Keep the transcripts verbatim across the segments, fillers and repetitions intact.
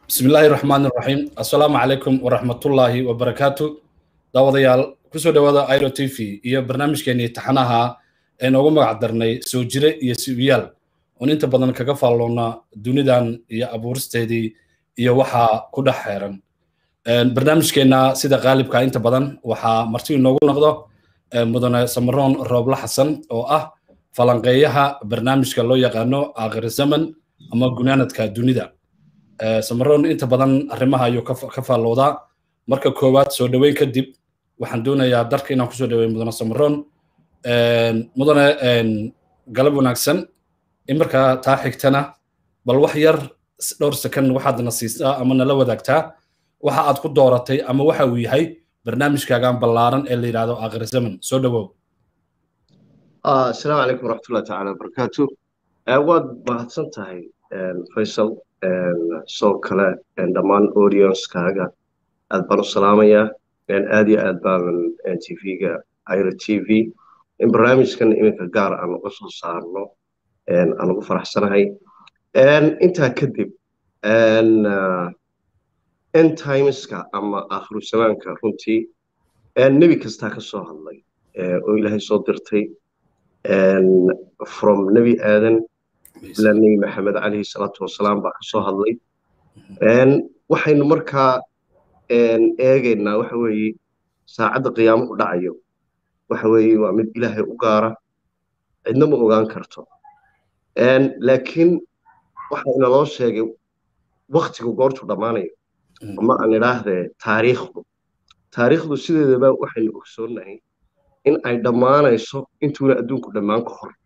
بسم الله الرحمن الرحيم السلام عليكم ورحمة الله وبركاته داوديال كسو دوادا ايرو تي في iyo barnaamijkeeni taxanaha ee noogu magac darnay soo jire iyo sibiyaal oo inta badan kaga faaloona dunidan iyo abuuristeedii iyo waxa ku dhex xeeran een barnaamijkeena sida qaalibka inta badan waxa marti inoogu noqdo mudane Samaroon Roobla Xasan oo ah falanqeeyaha barnaamijka loo yaqaano aakhir zaman ama gunaanadka dunida Samaroon inta badan arrimaha ayuu ka faalooda marka koowaad soo dhaweyn kadib waxaan doonayaa darka inaan ku soo dhaweeyo mudane Samaroon een mudane een galab wanaagsan in marka taa xigtana bal wax yar dhowr second waxaad na siisaa ama nala wadaagtaa waxa aad ku dooratay ama waxa uu yahay barnaamijkaagan ballaaran ee la yiraahdo aakhir zaman soo dhawow ah assalaamu alaykum warahmatullahi ta'ala wabarakatuh awaad mahadsan tahay Faisal soo kale dhammaan audience-kaaga aad baan u salaamayaa aad iyo aad baan T V-ga Airo T V in barnaamijkan iminka gaar aan uga soo saarno aan ugu faraxsanahay intaa kadib end timeska ama aakhiru zamaanka runtii nebi kastaa ka soo hadlay oo ilaahay soo dirtay from nebi aadan ilaa nebi maxamed calayhi salaatu wasalaam baa ka soo hadlay waxaynu markaa eegaynaa waxa weeye saacadda qiyaamo u dhacayo waxa weeye waa mid ilaahay u gaara cidna ma ogaan karto laakiin waxa inaloo sheegay waktigu goortu dhammaanayo ama aan idhaahdee taariikhdu taariikhdu sideedaba waxaynu ogsoonnahay in ay dhammaanayso intuuna adduunku dhammaan ka hor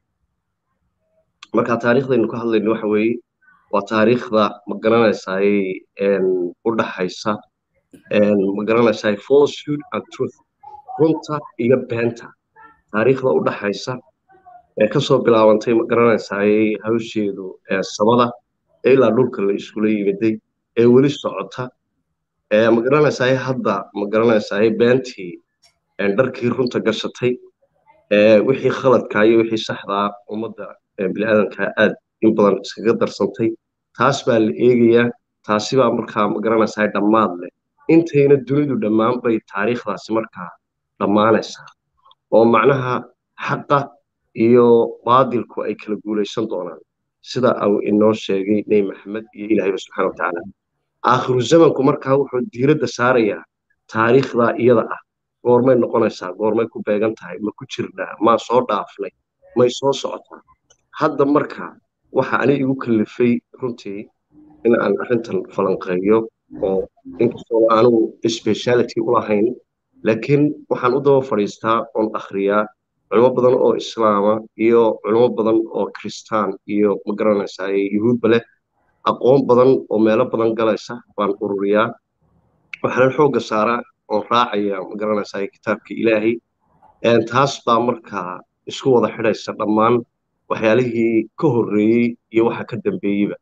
marka taariikhdaynu ka hadlayno waxa weeye waa taariikhda ma garanaysaa u dhaxaysa ma garanaysaa falsehood and truth runta iyo beenta taariikhda u dhaxaysa ee ka soo bilaabantay ma garanaysaa hawsheedu samada ilaa dhulka la iskula yimiday ee weli socota ma garanaysaa hadda ma garanaysaa beentii dharkii runta gashatay wixii khaladka iyo wixii saxda ummadda bini'aadanka aad in badan iskaga darsantay taas baa la eegayaa taasi baa markaa ma garanaysaa dhammaad leh intayna dunidu dhammaan bay taariikhdaasi markaa dhammaanaysaa oo macnaha xaqa iyo baadilku ay kala guulaysan doonaan sida uu inoo sheegay nebi maxamed iyo ilaahay subxaana wa tacaala aakhiru zamanku markaa wuxuu diiradda saarayaa taariikhdaa iyada ah goormay noqonaysaa goormay ku beegan tahay ma ku jirnaa maa soo dhaafnay may soo socotaa hadda marka waxa ani igu kallifay runtii in aan arrintan falanqeeyo oo inkastoo aanu speciality u lahayn laakiin waxaan u daba fadhiistaa oon akhriyaa culimo badan oo islaama iyo culimo badan oo kristaan iyo ma garanaysaa yuhuudba leh aqoon badan oo meelo badan galaysa baan ururiyaa waxaan xoogga saaraa oon raacaya ma garanaysaa kitaabka ilaahay taas baa markaa isku wada xidhaysa dhammaan waxyaalihii ka horreeyey iyo waxa ka dambeeyeyba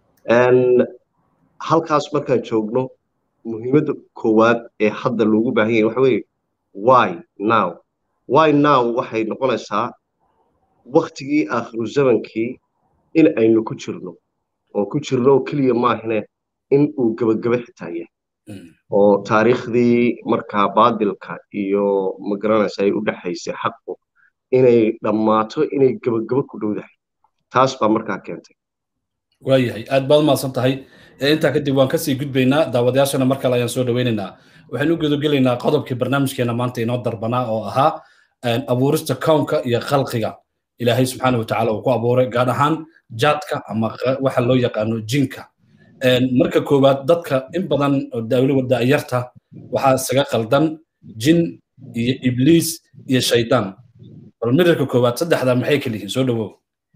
halkaas markaan joogno muhiimadda koowaad ee hadda loogu baahan yahay waxa weeye why now why now waxay noqonaysaa waktigii aakhiru zamankii in aynu ku jirno oo ku jirno keliya maahine in uu gebagebe xitaa yahay oo taariikhdii markaa baadilka iyo ma garanaysa ay u dhaxaysay xaqu inay dhammaato inay gebagebe ku dhowdahay taas baa markaa keentay waayahay aad baad mahadsan tahay intaa kadib waan kasii gudbaynaa daawadayaashana mar kale ayaan soo dhaweynaynaa waxaynu u gudagelaynaa qodobkii barnaamijkeena maanta inoo darbanaa oo ahaa abuurista kownka iyo khalqiga ilaahay subxaana wa tacaala uu ku abuuray gaar ahaan jaadka ama waxa loo yaqaano jinka marka koowaad dadka in badan oo dawlada da'yarta waxaa isaga qaldan jin iyo ibliis iyo shaydaan bal midka koowaad saddexda maxay kala yihiin soo dhawow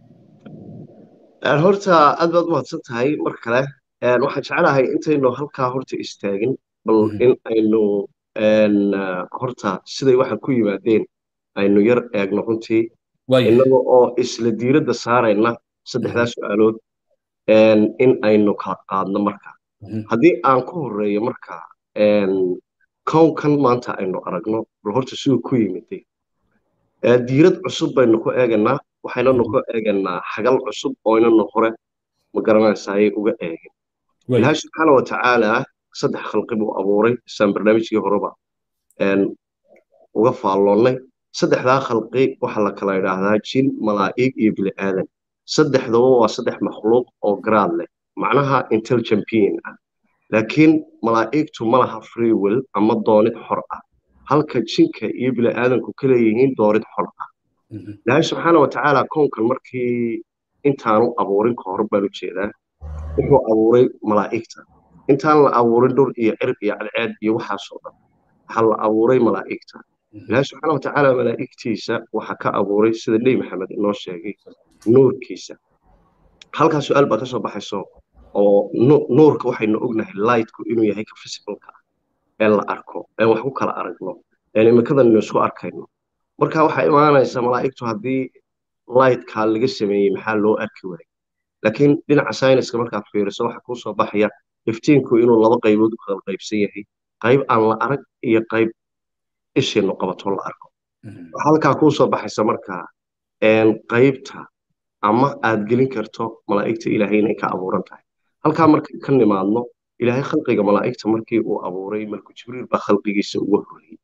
horta aad baad mahadsan tahay mar kale waxaan jecelahay intaynu halkaa horta istaagin bal in aynu horta siday waxaan ku yimaadeen aynu yar eegno runtii innaga oo isla diiradda saarayna saddexdaa su'aalood in aynu kala qaadno marka haddii aan ku horreeyo marka kownkan maanta aynu aragno bal horta siduu ku yimiday diirad cusub baynu ku eegaynaa waxaynanu ku eegaynaa xagal cusub oo inanu hore ma garanaysaayay uga eegin ilaahay subxaana wa tacaala saddex khalqi buu abuuray isaan barnaamijkii horeba uga faalloonnay saddexdaa khalqi waxaa la kala idhaahdaa jin malaa'ig iyo bini aadan saddexdaba waa saddex makhluuq oo garaad leh macnaha intelligent being ah laakiin malaa'igtu ma laha free will ama doonid xor ah halka jinka iyo bini aadanku ka leeyihiin doonid xor ah ilaahay subxaana wa tacaala koonkan markii intaanu abuurin ka hor baan u jeedaa wuxuu abuuray malaa'igta intaan la abuurin dhur iyo cirb iyo cadceed iyo waxaasoo dhan waxaa la abuuray malaa'igta ilaahay subxaana wa tacaala malaa'igtiisa waxaa ka abuuray sida nebi maxamed inoo sheegay nuurkiisa halkaa su-aal baa ka soo baxayso oo nuurka waxaynu ognahay lightku inuu yahay ka physicalka ah ee la arko ee wax ku kala aragno ee imikadan inu isku arkayno marka waxaa imaanaysa malaa'igtu haddii lightka laga sameeyey maxaa loo arki waayay laakiin dhinaca sayniska markaad fiiriso waxaa kuu soo baxaya iftiinku inuu laba qaybood u kala qaybsan yahay qayb aan la arag iyo qayb ishiinu qabato la arko waxaa halkaa kuu soo baxaysa markaa qaybta ama aad gelin karto malaa'igta ilaahay inay ka abuuran tahay halkaa markay ka nimaadno ilaahay khalqiga malaa'igta markii uu abuuray malku jibriil baa khalqigiisa ugu horreeyey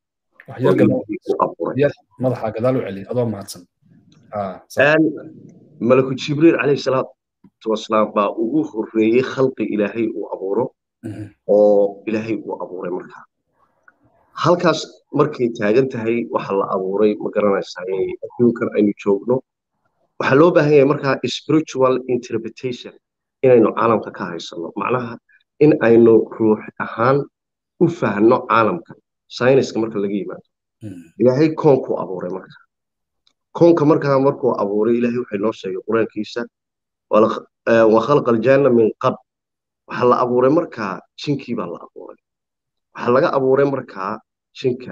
madaxa gadaal u celi adoo mahadsan malaku jibriil calayhi salaatu wasalaam baa ugu horreeyey khalqi ilaahay uu abuuro oo ilaahay uu abuuray markaa halkaas markay taagan tahay waxa la abuuray ma garanaysaa adduunkan aynu joogno waxaa loo baahan yahay markaa spiritual interpretation inaynu caalamka ka haysano macnaha in aynu ruux ahaan u fahno caalamka sayniska marka laga yimaado ilaahay koonkuu abuuray marka koonka markaa markuu abuuray ilaahay waxay noo sheegay qur-aankiisa wa khalaqa aljanna min qab waxaa la abuuray markaa jinkii baa la abuuray waxaa laga abuuray markaa jinka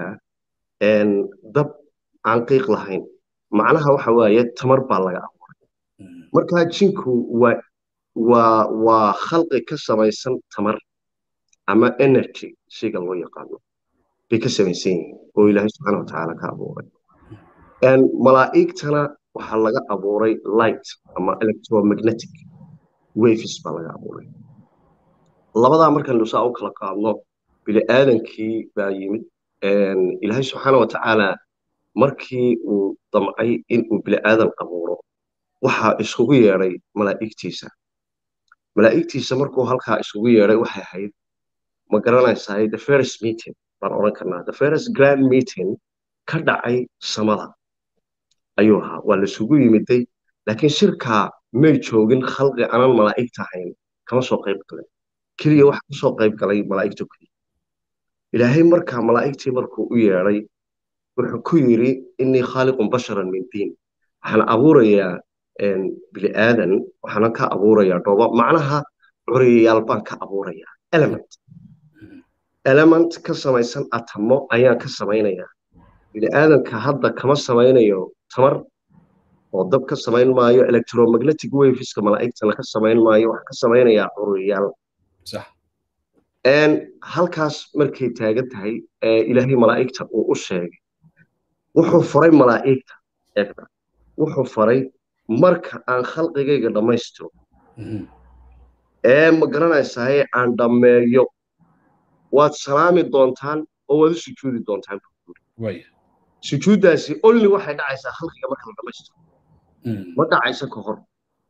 dab aan qiiq lahayn macnaha waxa waaye tamar baa laga abuuray markaa jinku waa waa waa khalqi ka samaysan tamar ama energy shayga loo yaqaano bay ka samaysan yihiin oo ilaahay subxaana watacaala ka abuuray malaa'igtana waxaa laga abuuray light ama electromagnetic waves baa laga abuuray labadaa markaynu saa u kala qaadno bini aadankii baa yimid ilaahay subxaana watacaala markii uu damcay inuu bini aadan abuuro waxaa isugu yeedhay malaa'igtiisa malaa'igtiisa markuu halkaa isugu yeedhay waxay ahayd ma garanaysaa the first meeting baan odhan karnaa the first grand meeting ka dhacay samada ayuu ahaa waa laisugu yimiday laakiin shirkaa may joogin khalqi aanan malaa'igta ahayn kama soo qayb galay keliya waxa ka soo qayb galay malaa'igta keliya ilaahay markaa malaa'igtii markuu u yeedhay wuxuu ku yidhi innii khaaliqun basharan min diin waxaan abuurayaa bini aadan waxaanan ka abuurayaa dhoobo macnaha curiyayaal baan ka abuurayaa element element ka samaysan atamo ayaan ka samaynayaa bini aadanka hadda kama samaynayo tamar oo dab ka samayn maayo electromagnetic waveska malaa'igtana ka samayn maayo waxaan ka samaynayaa curiyayaal halkaas markay taagan tahay ilaahay malaa'igta uu u sheegay wuxuu faray malaa'igta eegta wuxuu faray marka aan khalqigayga dhammaystiro ee ma garanaysaa aan dhammeeyo waad salaami doontaan oo waad u sujuudi doontaan sujuuddaasi only waxay dhacaysaa khalqiga marka la dhammaystiro ma dhacaysa ka hor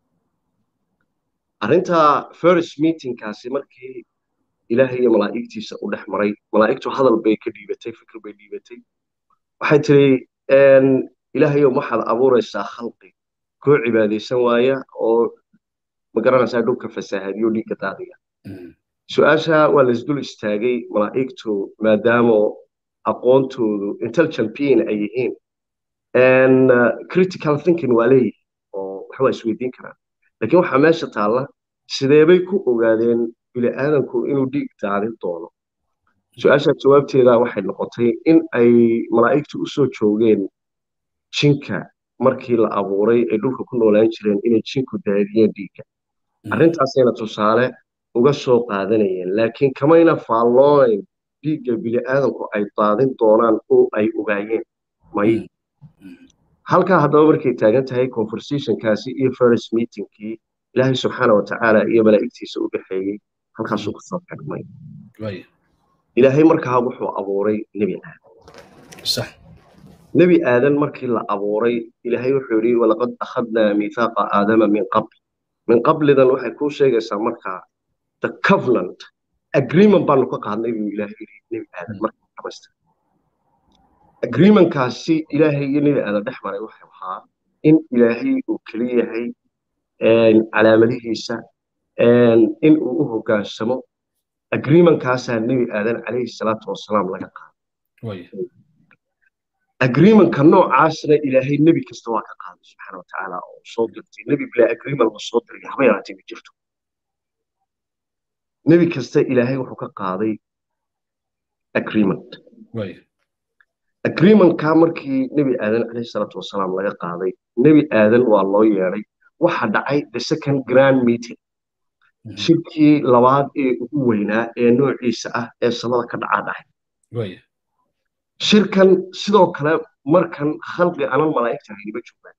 arrinta first meetingkaasi markii ilaahay iyo malaa'igtiisa u dhex maray malaa'igtu hadal bay ka dhiibatay fikir bay dhiibatay waxay tiri ilaahayow waxaad abuuraysaa khalqi koo cibaadaysan waaya oo ma garanaysaa dhulka fasaahadiyo dhiigga daadiya su-aasha waa laisdul istaagay malaa'igtu maadaama aqoontoodu intelligent being ay yihiin critical thinking waa leeyihin oo waxbaa isweydiin karaan laakiin waxaa meesha taalla sideebay ku ogaadeen bini aadanku inuu dhiig daadin doono su-aasha jawaabteeda waxay noqotay in ay malaa'igtu u soo joogeen jinka markii la abuuray ay dhulka ku noolaan jireen inay jinku daadiyeen dhiigga arrintaasayna tusaale uga soo qaadanayeen laakiin kamayna faalloonayn dhiigga bini aadanku ay daadin doonaan oo ay ogaayeen may halkaa haddaba markay taagan tahay conversationkaasi iyo first meetingkii ilaahay subxaana watacaala iyo malaa'igtiisa u dhexeeyey halkaasuu ku soo xirmay way ilaahay markaa wuxuu abuuray nebi aadan sax nebi aadan markii la abuuray ilaahay wuxuu yidhi walaqad akhadnaa miithaaqa aadama min qabl min qablidan waxay kuu sheegaysaa markaa the covenant agreement baanu ka qaadnay buu ilaahay yidhi nebi aadan markii dhamaystay agreementkaasi ilaahay iyo nebi aadan dhex maray waxay ahaa in ilaahay uu keli yahay calaamadihiisa in uu u hoggaansamo agreementkaasaa nebi aadan calayhi salaatu wasalaam laga qaaday agreementka noocaasna ilaahay nebi kasta waa ka qaaday subxaana watacaala oo soo dirtay nebi bilaa agreement la soo diray haba yaraatay ma jirto nebi kasta ilaahay wuxuu ka qaaday agreement agreementka markii nebi aadan calayhi salaatu wasalaam laga qaaday nebi aadan waa loo yeedhay waxa dhacay the second grand meeting shirkii labaad ee ugu weynaa ee noociisa ah ee samada ka dhacaa dhacay shirkan sidoo kale markan khalqi anan malaa'igta hayniba joogaan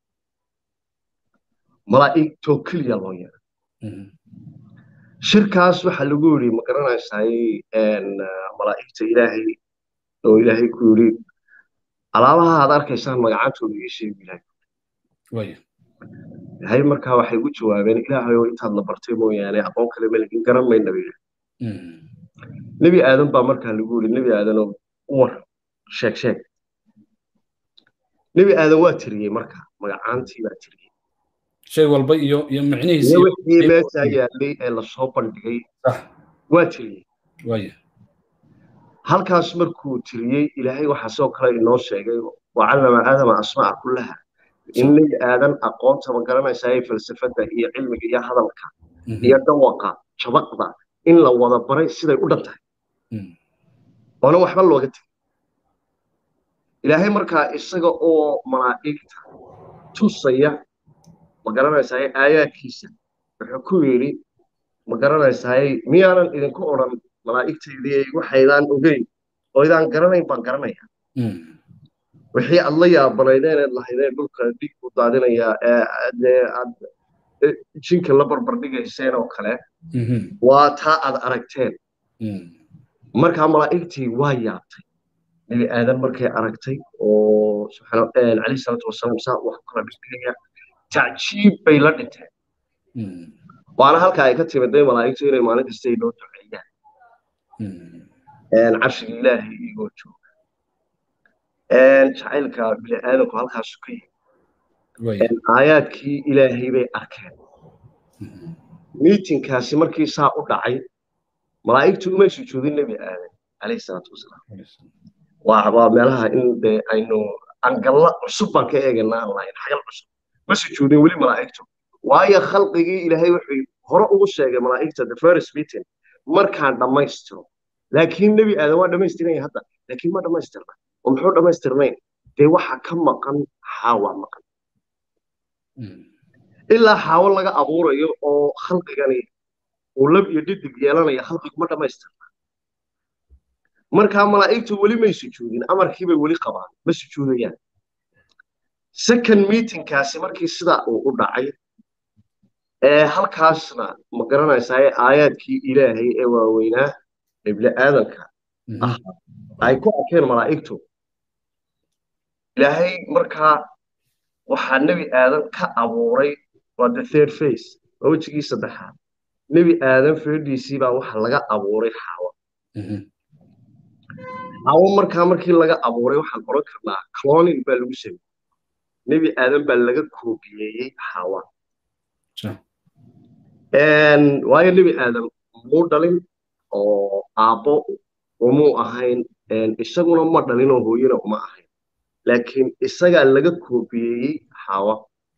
malaa'igtoo keliya loo yeedhay shirkaas waxaa lagu yidhi ma garanaysaay malaa'igta ilaahay oo ilaahay ku yidhi alaabaha aad arkaysaan magacantooda ii sheegi ilaahay ilaahay markaa waxay ugu jawaabeen ilaahay oo intaad la bartay mooyaane aqoon kale ma lagin garan mayna bay nebi aadan baa markaa lagu yidhi nebi aadanoo war sheeg sheeg nebi aadan waa tiriyey markaa magacaantii baa tiriyey shay walba iyo iyo macnihiisa wixii meesha yaallay ee lasoo bandhigay waa tiriyey halkaas markuu tiriyey ilaahay waxaa sidoo kale inoo sheegay wacallama aadama asmaa'a kullaha in nebi aadan aqoonta ma garanaysaa ee falsafadda iyo cilmiga iyo hadalka iyo dhawaqa jabaqda in la wada baray siday u dhan tahay oona waxba looga tegay ilaahay markaa isaga oo malaa'igta tusaya ma garanaysaa aayaadkiisa wuxuu ku yidhi ma garanaysaa miyaanan idinku odhan malaa'igtaydii waxaydaan ogeyn oo idaan garanayn baan garanaya wixii aad la yaabanaydeen eed lahaydeen dhulka dhig u daadinayaa ee aad jinka la barbardhigayseen oo kale waa taa aad aragteen markaa malaa'igtii waa yaabtay nebi aadan markay aragtay oo calayhi salaatu wasalaam saa wax kala dhigaya tacjiib bay la dhinteen waana halka ay ka timiday malaa'igtu inay maalin kasta ay noo duceeyaan carshiga ilaahay igoo jooga jacaylka bini aadanku halkaasu ka yimi aayaadkii ilaahay bay arkeen miitinkaasi markii saa u dhacay malaa'igtu umay sujuudin nebi aadan calayhi salaatu wasalaam waa meelaha in de aynu angalla cusub baan ka eeganaa aan lahayn xagal cusub ma sujuudin weli malaa'igtu waayo khalqigii ilaahay wuxuu hore ugu sheegay malaa'igta the first meeting markaan dhammaystiro laakiin nebi aadan waa dhammaystiranya hadda laakiin ma dhammaystirna oo muxuu dhammaystirnayn dee waxa ka maqan xaawa maqan ilaa xaawo laga abuurayo oo khalqigani uu lab iyo dhidig yeelanaya khalqigu ma dhammaystirna markaa malaa'igtu weli may sujuudin amarkii bay weli qabaan ma sujuudayaan second meetingkaasi markii sidaa uu u dhacay ee halkaasna ma garanaysaa aayaadkii ilaahay ee waaweynaa ee bini aadanka ah ay ku arkeen malaa'igtu ilaahay markaa waxaa nebi aadan ka abuuray waa the third face waa wejigii saddexaad nebi aadan feedhiisii baa waxa laga abuuray xaawo xaawo markaa markii laga abuuray waxaan oran karnaa cloning baa lagu sameeyey nebi aadan baa laga koobiyeeyey xaawa waayo nebi aadan muu dhalin oo aabbo umuu ahayn isaguna ma dhalin oo hooyana uma ahayn laakiin isagaa laga koobiyeeyey xaawa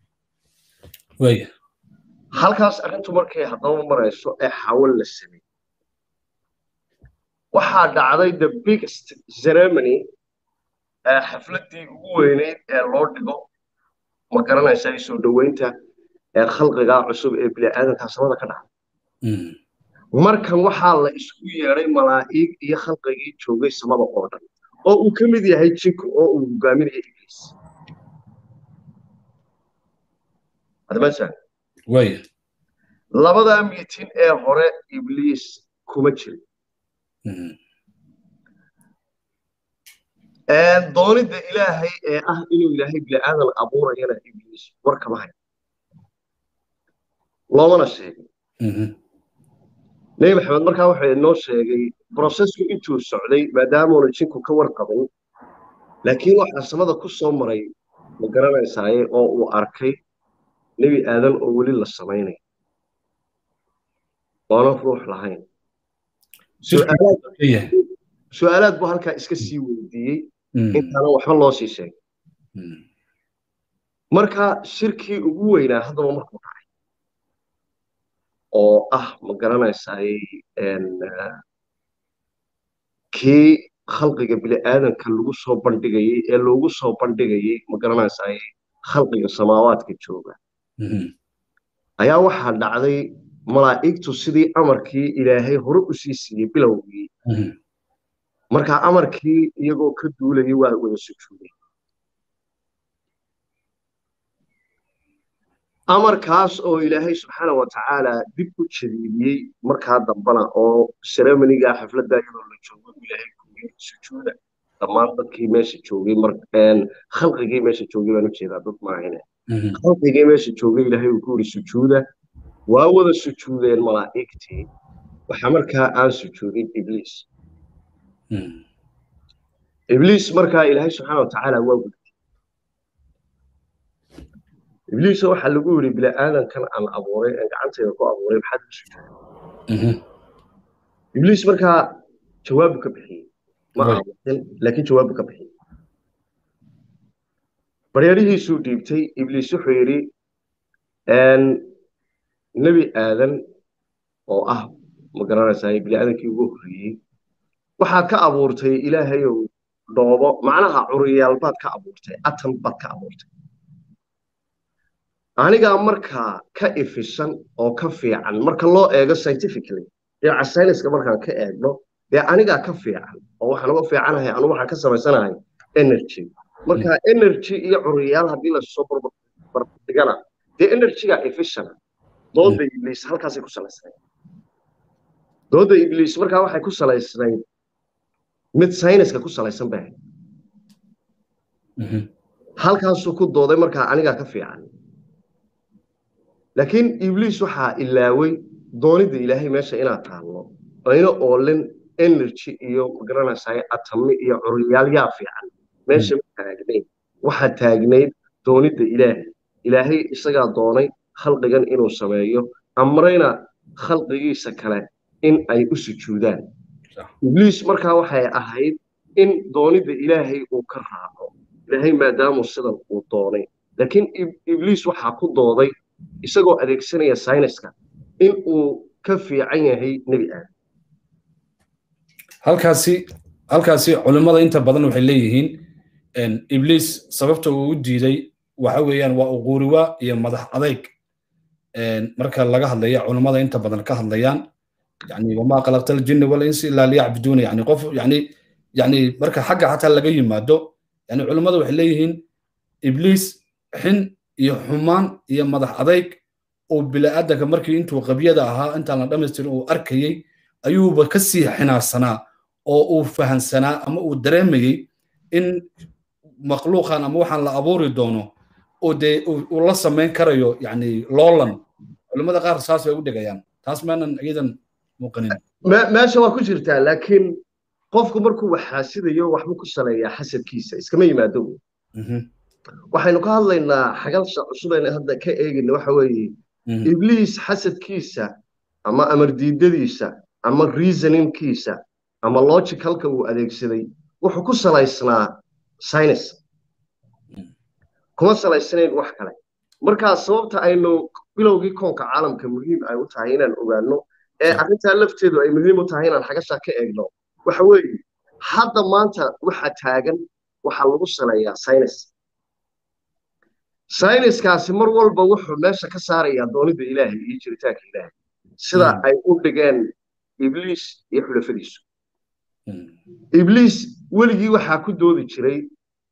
halkaas arrintu markay haddaba marayso ee xaawo la sameeyey waxaa dhacday the biggest ceremony xafladdii ugu weyneyd ee loo dhigo ma garanaysaa soo dhoweynta ee khalqigaa cusub ee bini aadanka samada ka dhacay markan waxaa la isku yeedhay malaa'ig iyo khalqigii joogay samada oo dhan oo uu ka mid yahay jinku oo uu hogaaminayo ibliis adamasan labadaa miitin ee hore ibliis kuma jirin doonida ilaahay ee ah inuu ilaahay bini'aadan abuurayana ibliis war kama hayo loomana sheegin nebi maxamed markaa wuxuu inoo sheegay processku intuu socday maadaamuuna jinku ka warqabin laakiin waxaa samada ku soo maray ma garanaysaaye oo uu arkay nebi aadan oo weli la samaynayo oona ruux lahayn su'aalaad buu halkaa iska sii weydiiyey intaana waxba loo sii sheegay marka shirkii ugu weynaa haddaba markuu dhacay oo ah ma garanaysaay kii khalqiga bini'aadanka lagu soo bandhigayey ee loogu soo bandhigayey ma garanaysaay khalqiga samaawaadka jooga ayaa waxaa dhacday malaa'igtu sidii amarkii ilaahay hore u sii siiyey bilowgii markaa amarkii iyagoo ka duulayay waa wada sujuuday amarkaas oo ilaahay subxaana wa tacaala dib u jadiidiyey markaa dambana oo ceremoniga xafladda iyadoo la joogo ilaahay kuwii sujuuda dhammaan dadkii meesha joogay khalqigii meesha joogay baan u jeedaa dad maahine khalqigii meesha joogay ilaahay uu ku yidhi sujuuda waa wada sujuudeen malaa'igtii waxaa markaa aan sujuudin ibliis ibliis markaa ilaahay subxaana wa tacaala waa gudbay ibliis waxaa lagu yidhi bini'aadankan aan abuuray aan gacantayda ku abuuray maxaad u sujuuday ibliis markaa jawaabu ka bixiyey ma aamusin laakiin jawaabu ka bixiyey baryarihiisuu dhiibtay ibliis wuxuu yidhi nebi aadan oo ah ma garanaysaa bini'aadankii ugu horreeyey waxaad ka abuurtay ilaahayow dhoobo macnaha curiyaal baad ka abuurtay atom baad ka abuurtay anigaa markaa ka ifisan oo ka fiican marka loo eego scientifically dhinaca sayniska markaan ka eegno dee anigaa ka fiican oo waxaan uga fiicanahay anu waxaan ka samaysanahay energy marka energy iyo curiyaal haddii lasoo barbardhigana dee energyga efficient dooda ibliis halkaasay ku salaysnayd dooda ibliis markaa waxay ku salaysnayd mid sayniska ku salaysan bay ahayd halkaasuu ku dooday markaa anigaa ka fiican laakiin ibliis waxaa ilaaway doonida ilaahay meesha inaad taallo ayna oolin energy iyo magaranaysaay atami iyo curiyaal yaa fiican meesha ma taagnayd waxaa taagnayd doonida ilaahay ilaahay isagaa doonay khalqigan inuu sameeyo amrayna khalqigiisa kale in ay u sujuudaan ibliis markaa waxay ahayd in doonida ilaahay uu ka raaco ilaahay maadaamuu sidan uu doonay laakiin ibliis waxaa ku dooday isagoo adeegsanaya sayniska in uu ka fiican yahay nebi aadan halkaasi halkaasi culimmada inta badan waxay leeyihiin ibliis sababta uu u diiday waxa weeyaan waa uquuriwa iyo madax adayg marka laga hadlaya culimmada inta badan ka hadlayaan يعني وما خلقت الجن والانس الا ليعبدون يعني قف يعني يعني marka xagga xataa laga yimaado yani culimadu waxay leeyihiin ibliis xin iyo xumaan iyo madax adayg oo bilaadanka markii intuu qabiyada ahaa inta la dhameystir uu arkayay ayuuba ka sii xinaarsanaa oo uu fahansanaa ama uu dareemayay in makhluuqan ama waxaan la abuuri doono oo de uu la sameyn karayo yani loolan culimada qaar saas way u dhigayaan taas maanan iyadan meesha waa ku jirtaa laakiin qofku markuu waxaasidayo waxbuu ku saleeyaa xasadkiisa iskama yimaado waxaynu ka hadlaynaa xagalsha cusub aynu hadda ka eegayna waxa weeye ibliis xasadkiisa ama amar diidadiisa ama reasoningkiisa ama logicalka uu adeegsaday wuxuu ku salaysnaa science kuma salaysnayn wax kale markaa sababta aynu bilowgii koonka caalamka muhiim ay u tahay inaan ogaano ee arrintaa lafteedu ay muhiim u tahay inaan xagashaa ka eegno waxa weeye hadda maanta waxa taagan waxa lagu saleeyaa science sayniskaasi mar walba wuxuu meesha ka saarayaa doonida ilaahay iyo jiritaanka ilaahay sida ay u dhigeen ibliis iyo xulafadiisu ibliis weligii waxaa ku doodi jiray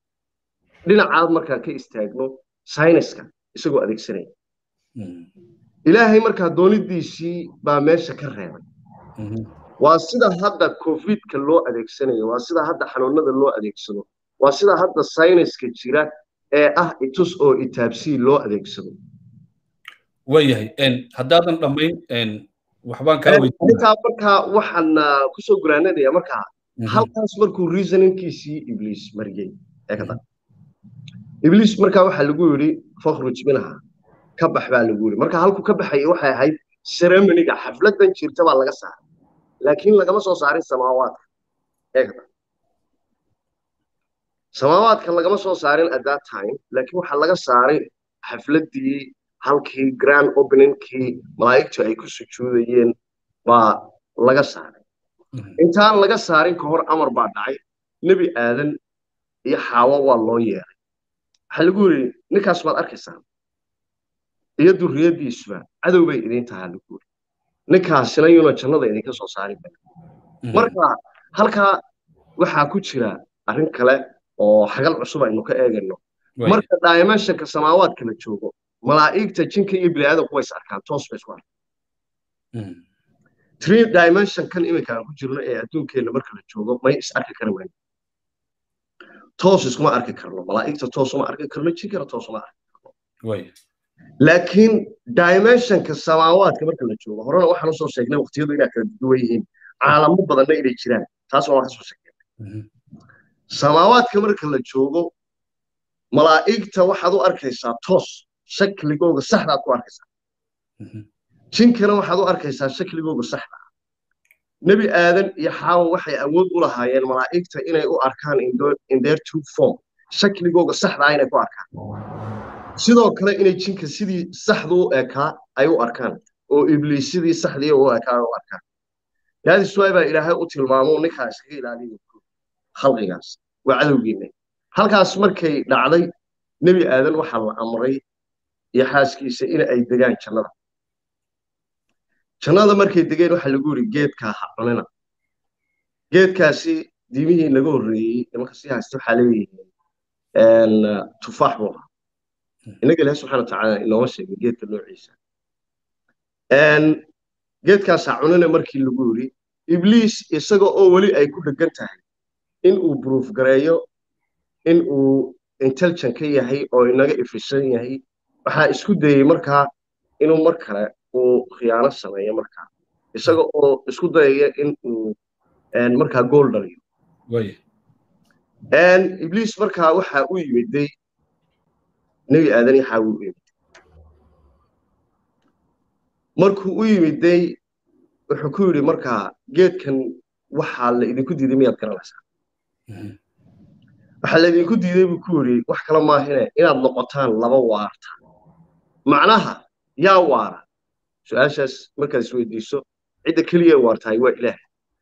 dhinacaad markaan ka istaagno sayniska isagoo adeegsanaya ilaahay markaa doonidiisii baa meesha ka reebay waa sida hadda covidka loo adeegsanayo waa sida hadda xanuunada loo adeegsado waa sida hadda sayniska jira ee ah itus oo itaabsii loo adeegsado wayahay haddaadan dhammayn waxbaan kaa weydiintaa markaa waxaan kusoo guraanadaya markaa halkaas markuu reasoningkiisii ibliis mariyey eekada ibliis markaa waxaa lagu yidhi fakhruj minha ka bax baa lagu yidhi marka halku ka baxayay waxay ahayd ceremoniga xafladan jirta baa laga saaray laakiin lagama soo saarin samaawaadka eekada samaawaadka lagama soo saarin at that time laakiin waxaa laga saaray xafladii halkii grand openingkii malaa'igtu ay ku sujuudayeen baa laga saaray intaan laga saarin ka hor amar baa dhacay nebi aadan iyo xaawo waa loo yeeray waxaa lagu yidhi ninkaas baad arkaysaa iyo durriyaddiisuba cadow bay idin tahaa lagu yidhi ninkaasina yuuna jannada idinka soo saarin marka halkaa waxaa ku jira arrin kale oo xagal cusub aynu ka eegayno marka dimensionka samaawaadka la joogo malaa'igta jinka iyo bini'aadanku way is arkaan toos bay isku arkaan three dimension kan iminka aan ku jirno ee adduunkeenna marka la joogo may is arki kara wayno toos iskuma arki karno malaa'igta toos uma arki karno jinkana toos uma arki karno laakiin dimensionka samaawaadka marka la joogo horena waxaan usoo sheegnay waqtiyadu inay kala duwan yihiin caalamo badanna inay jiraan taas waa waxaan soo sheegnay samaawaadka marka la joogo malaa'igta waxaad u arkaysaa toos shakligooga saxdaad ku arkaysaa jinkana waxaad u arkaysaa shakligooga saxda nebi aadan iyo xaawo waxay awood u lahaayeen malaa'igta inay u arkaan in their true form shakligooga saxda inay ku arkaan sidoo kale inay jinka sidii saxda u ekaa ay u arkaan oo ibliis sidii saxdii u ekaa u arkaan yaadis waay baa ilaahay u tilmaamo ninkaa iskaga ilaaliyo khalqigaas waa cadowgiina halkaas markay dhacday nebi aadan waxaa la amray iyo xaaskiisa in ay degaan jannada jannada markay degeen waxaa lagu yidhi geedkaa ha cunina geedkaasi diimihii naga horreeyey nimanka sii haysta waxaa leeyihiin tufaax buu ahaa innaga ilaahay subxana watacaala inooma sheegin geedka noociisa geedkaas ha cunina markii lagu yidhi ibliis isaga oo weli ay ku dheggan tahay in uu proof gareeyo in uu intelligent ka yahay oo inaga efficient yahay waxaa isku dayey markaa inuu mar kale uu khiyaano sameeyo markaa isaga oo isku dayaya in uu markaa gool dhaliyo ibliis markaa waxaa u yimiday nebi aadan iyo xaawi u yimid markuu u yimiday wuxuu ku yidhi markaa geedkan waxaa la idinku diiday miyaad garanaysaa waxaa la idinku diiday buu ku yidhi wax kale maahine inaad noqotaan laba waarta macnaha yaa waara su-aashaas markaad isweydiiso cidda keliya waartahay waa ilaah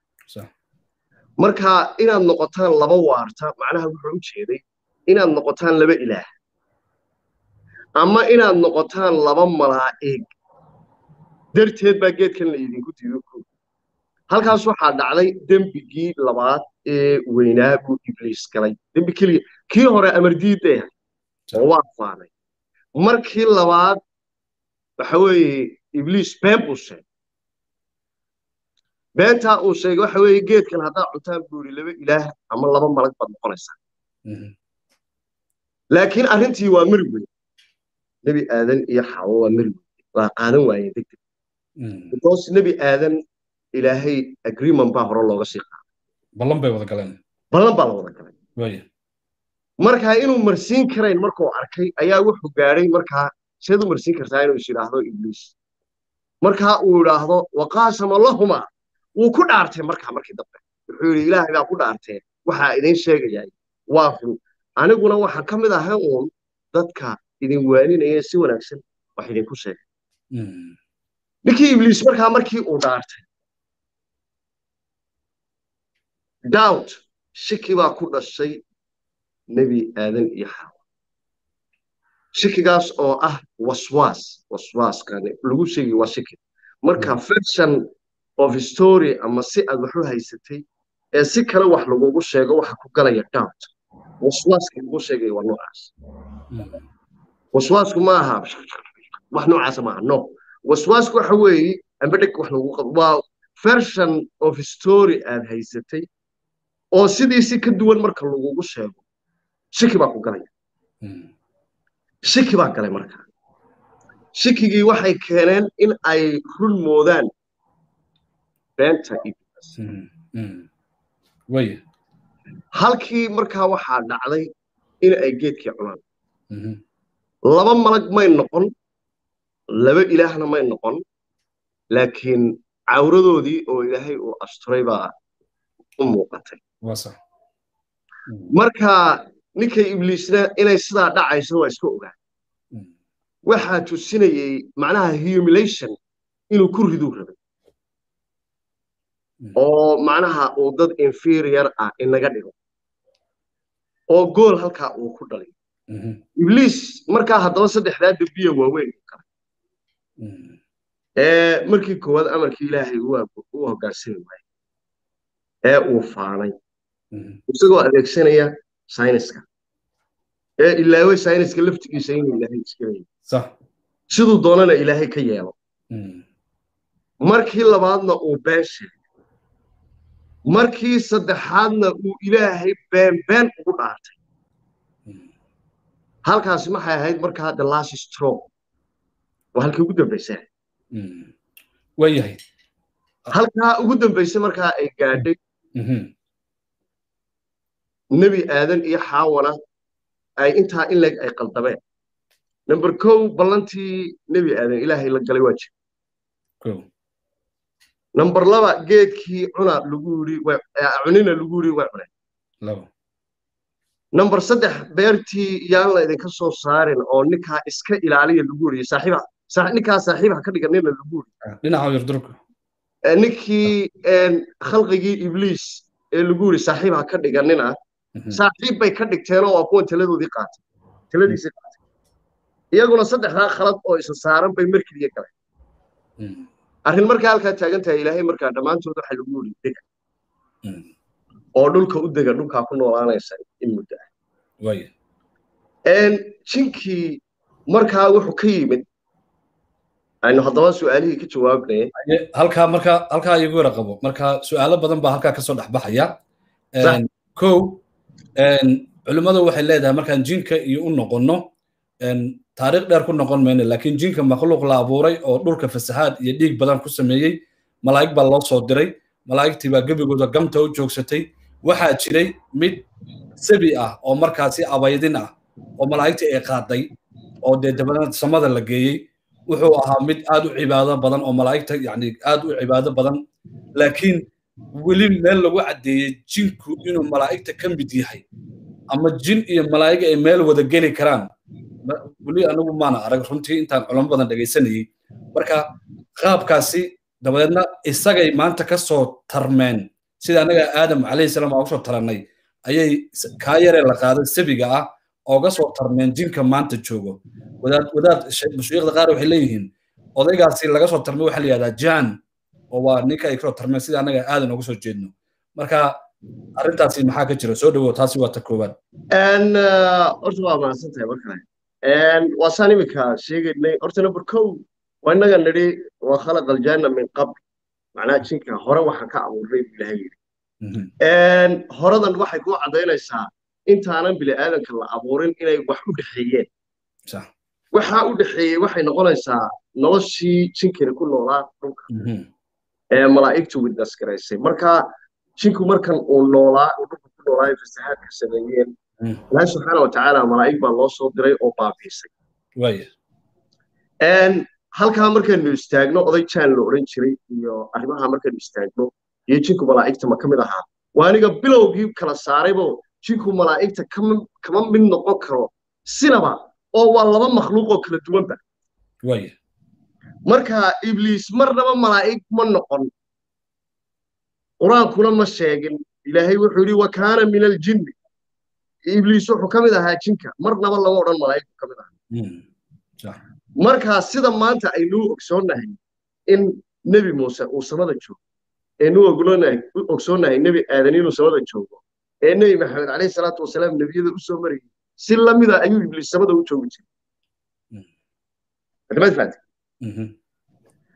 marka inaad noqotaan laba waarta macnaha wuxuu u jeeday inaad noqotaan laba ilaah ama inaad noqotaan laba malaa'ig darteed baa geedkan la idinku diido ku halkaas waxaa dhacday dembigii labaad ee weynaa buu ibliis galay dembi keliya kii hore amar diiday oo waa faanay markii labaad waxa weeye ibliis been buu sheegay beentaa uu sheegay waxa weeye geedkan haddaa cuntaan buu yidhi laba ilaah ama laba malag baad noqonaysaa laakiin arrintii waa mari weyn nebi aadan iyo xaawo waa mari weyn waa qaadan waayeen degdeg because nebi aadan ilaahay agreement baa hore looga sii qaaday ballan bay wada galeen ballan baa la wada galay markaa inuu marsiin karayn markuu arkay ayaa wuxuu gaadhay markaa seed u marsiin kartaa inuu is yidhaahdo ibliis markaa uu yidhaahdo waqaasama lahuma wuu ku dhaartay markaa markii dambe wuxuu yidhi ilaahay baa ku dhaartee waxaa idin sheegayay waa run aniguna waxaan ka mid ahay uun dadka idin waaninaya si wanaagsan wax idinku sheegay ninkii ibliis markaa markii uu dhaartay doubt shiki baa ku dhashay nebi aadan iyo xaawo shikigaas oo ah waswaas waswaaskani lagu sheegi waa shiki marka version of story ama si aad wax u haysatay ee si kale wax lagugu sheego waxa ku galaya doubt waswaaska lagu sheegay waa noocaas waswaasku ma aha wax noocaas ma aha no waswaasku waxa weeye amba dheg wax lagu qabo waa version of story aad haysatay oo sidiisi ka duwan marka lagugu sheego shaki baa ku galaya shaki baa galay markaa shakigii waxay keeneen in ay run moodaan beenta iblis way halkii markaa waxaa dhacday in ay geedkii cunaan laba malag may noqon laba ilaahna may noqon laakiin cawradoodii oo ilaahay uu asturay baa u muuqatay marka ninkay ibliisna inay sidaa dhacayso waa iska ogaa waxaa tusinayay macnaha humiliation inuu ku riduu rabay oo macnaha uu dad inferior ah inaga dhigo oo gool halkaa uu ku dhalay ibliis markaa haddaba saddexdaa dembiya waaweyn u kale ee markii koowaad amarkii ilaahay u hoggaansami waayey ee uu faanay isagoo adeegsanaya sayniska ee ilaaway sayniska laftigiisa inuu ilaahay iska leeyahay siduu doonana ilaahay ka yeelo markii labaadna uu been sheegay markii saddexaadna uu ilaahay been been ugu dhaartay halkaasi maxay ahayd markaa the last straw waa halkii ugu dambaysay waayahay halkaa ugu dambaysay markaa ay gaadhay nebi aadan iyo xaawana ay intaa in leeg ay qaldameen number kow ballantii nebi aadan ilaahay la galay waa jir number laba geedkii cuna lagu yidhi cunina lagu yidhi way cuneen number saddex beertii yaan la idinka soo saarin oo ninkaa iska ilaaliya lagu yidhi saaxiiba ninkaa saaxiibaha ka dhiganina lagu yidhi dhinaca yardurka ninkii khalqigii ibliis ee lagu yidhi saaxiibaha ka dhiganina saaxiib bay ka dhigteenoo waa kuwan taladoodii qaatay taladiisii qaatay iyaguna saddexdaa khalad oo isa saaran bay markiliya galeen arrin markaa halkaa taagan tahay ilaahay markaa dhammaantood waxa lagu yidhi dega oo dhulka u dega dhulkaa ku noolaanaysa in muddo ah jinkii markaa wuxuu ka yimid aynu haddaba su'aalihii ka jawaabnay halkaa markaa halkaa igu yara qabo markaa su'aalo badan baa halkaa kasoo dhex baxaya kow culimmadu waxay leedahay markaan jinka iyo u noqonno taariikh dheer ku noqon mayno laakiin jinka makhluuq la abuuray oo dhulka fasahaad iyo dhiig badan ku sameeyey malaa'ig baa loo soo diray malaa'igtii baa gebigooda gamta u joogsatay waxaa jiray mid sabi ah oo markaasi abaydin ah oo malaa'igtii ay qaaday oo dee dabadana samada la geeyey wuxuu ahaa mid aad u cibaado badan oo malaa'igta yacni aad u cibaado badan laakiin weli meel lagu caddeeyey jinku inuu malaa'igta ka mid yahay ama jin iyo malaa'ig ay meel wada geli karaan weli anigu maana arag runtii intaan culamo badan dhegaysanayey marka qaabkaasi dabadeedna isagay maanta ka soo tarmeen sida anaga aadam calayhi salaam aan usoo tarannay ayay kaa yaree la qaaday sabiga ah ooga soo tarmeen jinka maanta joogo wadaad wadaad mushiikhda qaar waxay leeyihiin odaygaasi laga soo tarmay waxaa la yidhahdaa jaan oo waa ninka ay kasoo tarmeen sida anaga aadan uga soo jeedno marka arrintaasi maxaa ka jira soo dhawow taasi waa ta koowaad horta waa mahadsan tahay mar kale waa saan iminka sheegaynay horta number kow waa innaga nidhi waa khalaqa aljanna min qabl macnaha jinka hore waxaan ka abuuray buu ilaahay yidhi horadan waxay kuu caddaynaysaa intaanan bini aadanka la abuurin inay wax u dhexeeyeen waxaa u dhexeeyey waxay noqonaysaa noloshii jinkani ku noolaa dhulka ee malaa'igtu witness garaysay marka jinku markan uu noolaa uu dhulka ku noolaa fasahaadka sameeyeen ilaahay subxaana watacaala malaa'ig baa loo soo diray oo baabiisay halkaa markaynu istaagno oday jaan la odhan jiray iyo arrimaha markaynu istaagno iyo jinku malaa'igta ma ka mid ahaa waa aniga bilowgii kala saaraybo jinku malaa'igta kama mid noqon karo sinaba oo waa laba makhluuq oo kala duwanba marka ibliis marnaba malaa'ig ma noqon qur-aankuna ma sheegin ilaahay wuxuu yidhi wa kaana min aljinni ibliis wuxuu ka mid ahaa jinka marnaba lama odhan malaa'igtu ka mid ahaa markaa sida maanta aynuu ogsoonnahay in nebi muuse uu samada joogo aynuu ogsoonnahay nebi aadan inuu samada joogo ee nebi maxamed calayhi salaatu wasalaam nebiyada u soo marayay si lamida ayuu ibliis samada u joogi jiray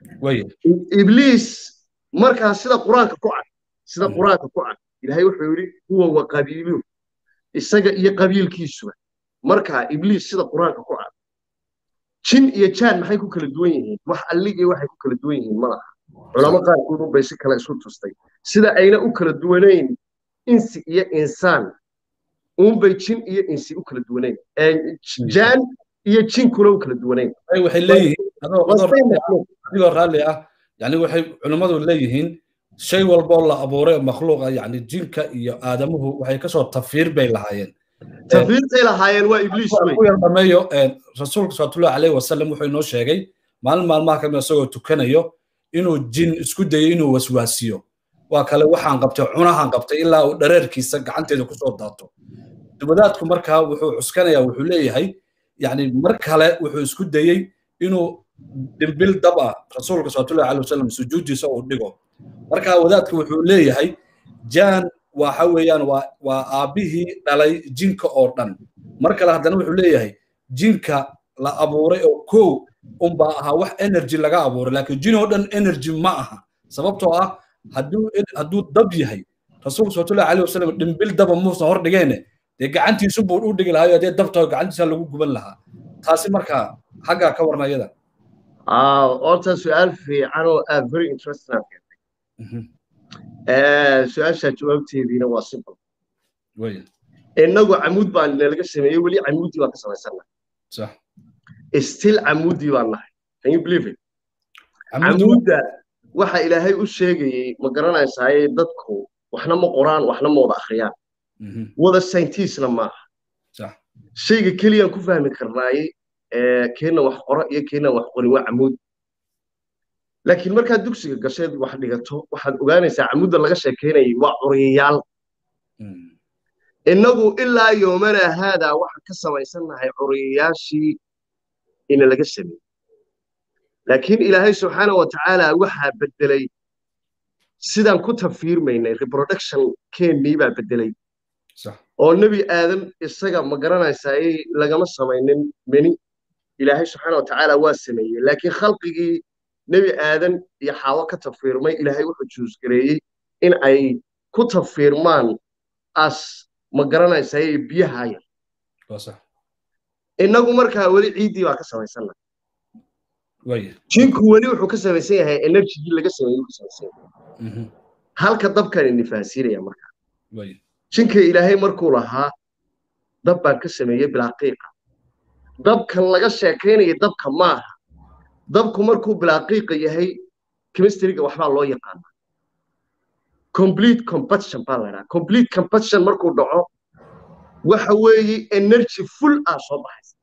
وي إبليس مركز سيدا قرآن كقعد سيدا قرآن كقعد إلى هاي وحوري هو وقبيله السجا يقبيل كيسوه مركز إبليس سيدا قرآن كقعد شن يجان ما حيكون كل دوينه وح اللي واحد يكون كل دوينه ما علماء قال يقولون بيسك لا يسوي تستي سيدا أين أكل دوينين إنس يا إنسان أم بيتشين يا إنس أكل دوينين جان يجين كله أكل دوينين أيوة حليه هذا هذا هذا رالي يعني وحي علماء ليهين شيء والبول أبوري مخلوق يعني جينك يا آدمه وحي كسر تفير بين الهاين تفير بين الهاين وإبليس وي رميو رسول صلى الله عليه وسلم وحي نو شيغي مال مال ما كان سو تكنيو inuu jin isku dayo inuu waswaasiyo waa kale waxaan qabtay cunahan qabtay ilaa uu dhareerkiisa gacanteeda ku soo daato dibadaadku markaa wuxuu cuskanayaa wuxuu leeyahay yani mar kale wuxuu isku dayay inuu dimbil daba rasuulka sallallahu alayhi wasallam sujuudiisa uu dhigo markaa wadaadku wuxuu leeyahay jaan waxa weeyaan waa waa aabihii dhalay jinka oo dhan mar kale haddana wuxuu leeyahay jinka la abuuray oo koow umba aha wax energy laga abuuray laakiin jin oo dhan energy ma aha sababtoo ah haduu haduu dab yahay rasuulka sallallahu alayhi wasallam dimbil daba muusan hor dhigeen de gacantiisu buu u dhigi lahaa hadii dabta gacantiisa lagu guban lahaa taasi marka xaga ka warnayada ah orta su'aal fiican oo aad very interesting eh su'aasha jawaabteedina waa simple way inagu amuud baan laga sameeyay wali amuudi waa ka samaysanaa صح still amuudi baan nahay can you believe it amuuda waxa ilaahay u sheegayay ma garanaysaa dadku waxna ma qoraan waxna ma wada akhriyaan wada scientistna ma صح shayga kaliya ku fahmi karnaay ee keena wax qoro iyo keena wax qori waa amuud laakiin marka dugsiga gashay wax dhigato waxaad ogaanaysaa amuuda laga sheekeynay waa curiyaal inagu ilaa yoomana hada waxa ka samaysanahay curiyaashii in laga sameeyo laakiin ilaahay subhanahu wa ta'ala waxa bedelay sidaan ku tafiirmaynay reproduction keenii baa bedelay صح oo nabi aadan isaga ma garanaysaa lagama samaynin mani ilaahay subhanahu wa ta'ala waa sameeyay laakiin khalqigii nabi aadan iyo xaawo ka tafiirmay ilaahay wuxuu choose gareeyay in ay ku tafiirmaan as ma garanaysaa biyaha yar صح inagu markaa wali ciidii baa ka samaysanaa way jinku wali wuxuu ka samaysan yahay energy laga sameeyo ka samaysan yahay halka dabkan nifaasiraya markaa way jinka ilaahay markuu lahaa dab baan ka sameeyay bilaaqiiqa dabkan laga sheekeynayo dabka maaha dabku markuu bilaaqiiqa yahay chemistry-ga waxba loo yaqaan complete combustion baa la yiraahdaa complete combustion markuu dhaco waxa weeye energy full ah soo baxaysa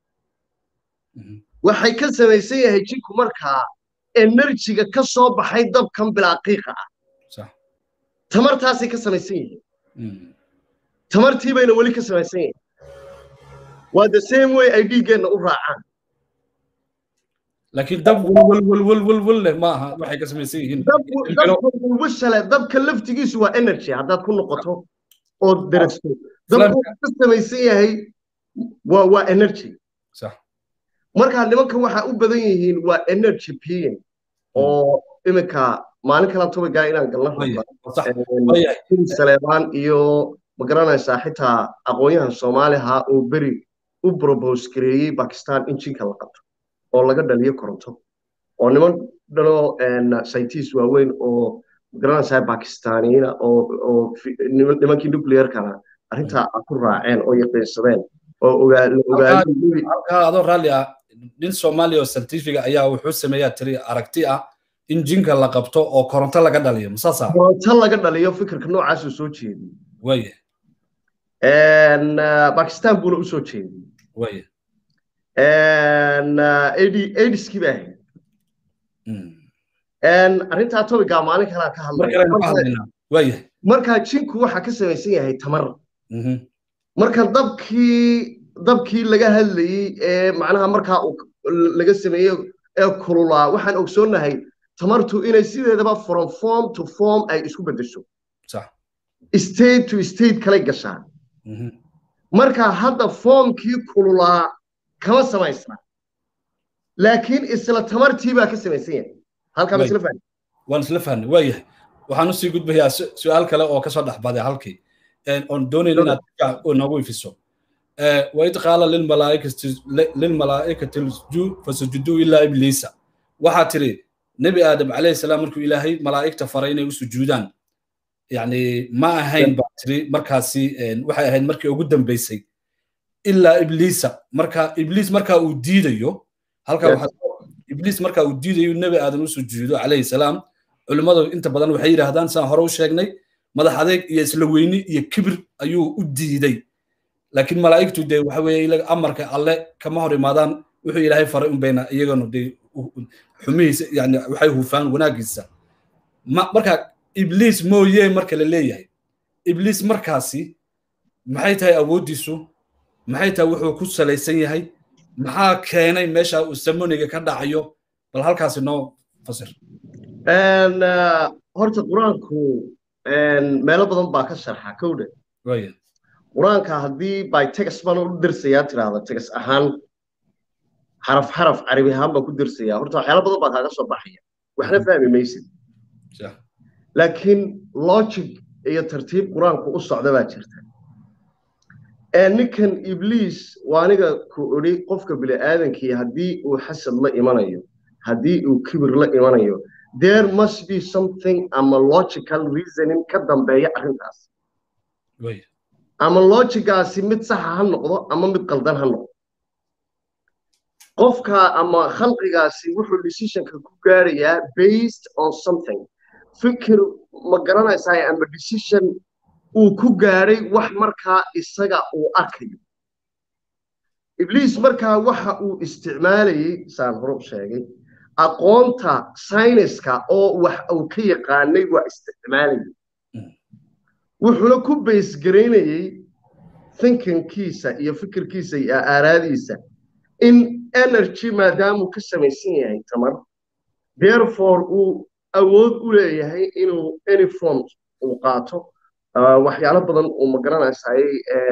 waxay ka samaysan yahay jinku markaa energy-ga ka soo baxay dabkan bilaaqiiqa ah صح tamartaasi ka samaysan yihiin tamartii bayna wali ka samaysan yihiin waa the same way ay dhiigeenna u raacaan laakiin dab wal wal wal wal wal ma aha waxay ka samaysan yihiin dabku washale dabka laftigiisu waa energy haddaad ku noqoto oo darasto dabku ka samaysan yahay waa waa energy صح marka nimanka waxa u badan yihiin waa energy being oo imika maalin kala toba gaa inaan galno صح Saleeman iyo ma garanaysaa xitaa aqoonyahan Soomaaliha oo beri u propose gareeyay Pakistan in jinka la qabto oo laga dhaliyo koronto oo niman dhalo and scientists waaweyn oo ma garanaysaa Pakistaniina oo oo nimankii nuclear kana arrinta ku raaceen oo yaqeensadeen oo ogaal ogaal halka adoo raalli ah nin Soomaali oo scientific ayaa wuxuu sameeyaa tiri aragti ah in jinka la qabto oo koronto laga dhaliyo masaasa koronto laga dhaliyo fikirka noocaas oo soo jeediyay way and Pakistan buu u soo jeediyay way and eighty eighty-skii baa and arrinta topic maalin kala ka hadlay way marka jinku waxa ka samaysan yahay tamar marka dabkii dabkii laga hadlayay ee macnaha marka laga sameeyo ee kulula waxaan ogsoonahay tamartu inay sideedaba from form to form ay isku bedesho صح state to state kala gashaan marka hadda formkii kulula kama samaysna laakiin isla tamartii baa ka samaysan yahay halka ma isla fahmi waan isla fahmi waayahay waxaan u sii gudbayaa su'aal kale oo ka soo dhaxbaday halkii een on doonayna inaad oo noogu ifiso ee wayd qaala lil malaa'ikati lil malaa'ikati fasjudu illa iblisa waxa tiri nabi aadam alayhi salaam markuu ilaahay malaa'ikta faray inay u sujuudaan yani ma ahayn baatri markaasi een waxay ahayd markii ugu dambeysay illa iblisa marka iblis marka uu diidayo halka waxa iblis marka uu diidayo nabi aadam u sujuudo alayhi salaam culimadu inta badan waxay yiraahdaan saan hore u sheegnay madax adeeg iyo isla weyni iyo kibir ayuu u diiday laakiin malaa'iktu de waxa weeye ilaga amarka alle kama hor imaadaan wuxuu ilaahay faray un bayna iyagana de xumihiisa yani waxay hufaan wanaagiisa marka iblis mooyee marka la leeyahay iblis markaasi maxay tahay awoodiisu maxay tahay wuxuu ku salaysan yahay maxaa keenay meesha uu samoniga ka dhacayo bal halkaasi noo fasir een horta quraanku een meelo badan baa ka sharxa kowda waayo quraanka hadii by text baan u dirsayaa tiraahdo text ahaan xaraf xaraf carabi ahaan baa ku dirsayaa horta waxyaalo badan baa kaaga soo baxaya waxna fahmi maysid sax laakiin logic iyo tartiib quraanku u socda baa jirta ee ninkan iblis waa aniga ku ori qofka bini aadankii hadii uu xasad la imanayo hadii uu kibir la imanayo there must be something ama logical reasoning ka dambeeya arrintaas way ama logicaasi mid sax ah noqdo ama mid qaldan ha noqdo qofka ama khalqigaasi wuxuu decisionka ku gaarayaa based on something fikir ma garanaysaa ama decision uu ku gaaray wax markaa isaga uu arkayo iblis markaa waxa uu isticmaalayay saan hore u sheegay aqoonta sayniska oo wax uu ka yaqaanay waa isticmaalayay wuxuuna ku base gareynayay thinkingkiisa iyo fikirkiisa iyo aaraadiisa in energy maadaama uu ka samaysan yahay tamar therefore uu awood u leeyahay inuu any form uu qaato waxyaalo badan uu ma garanaysay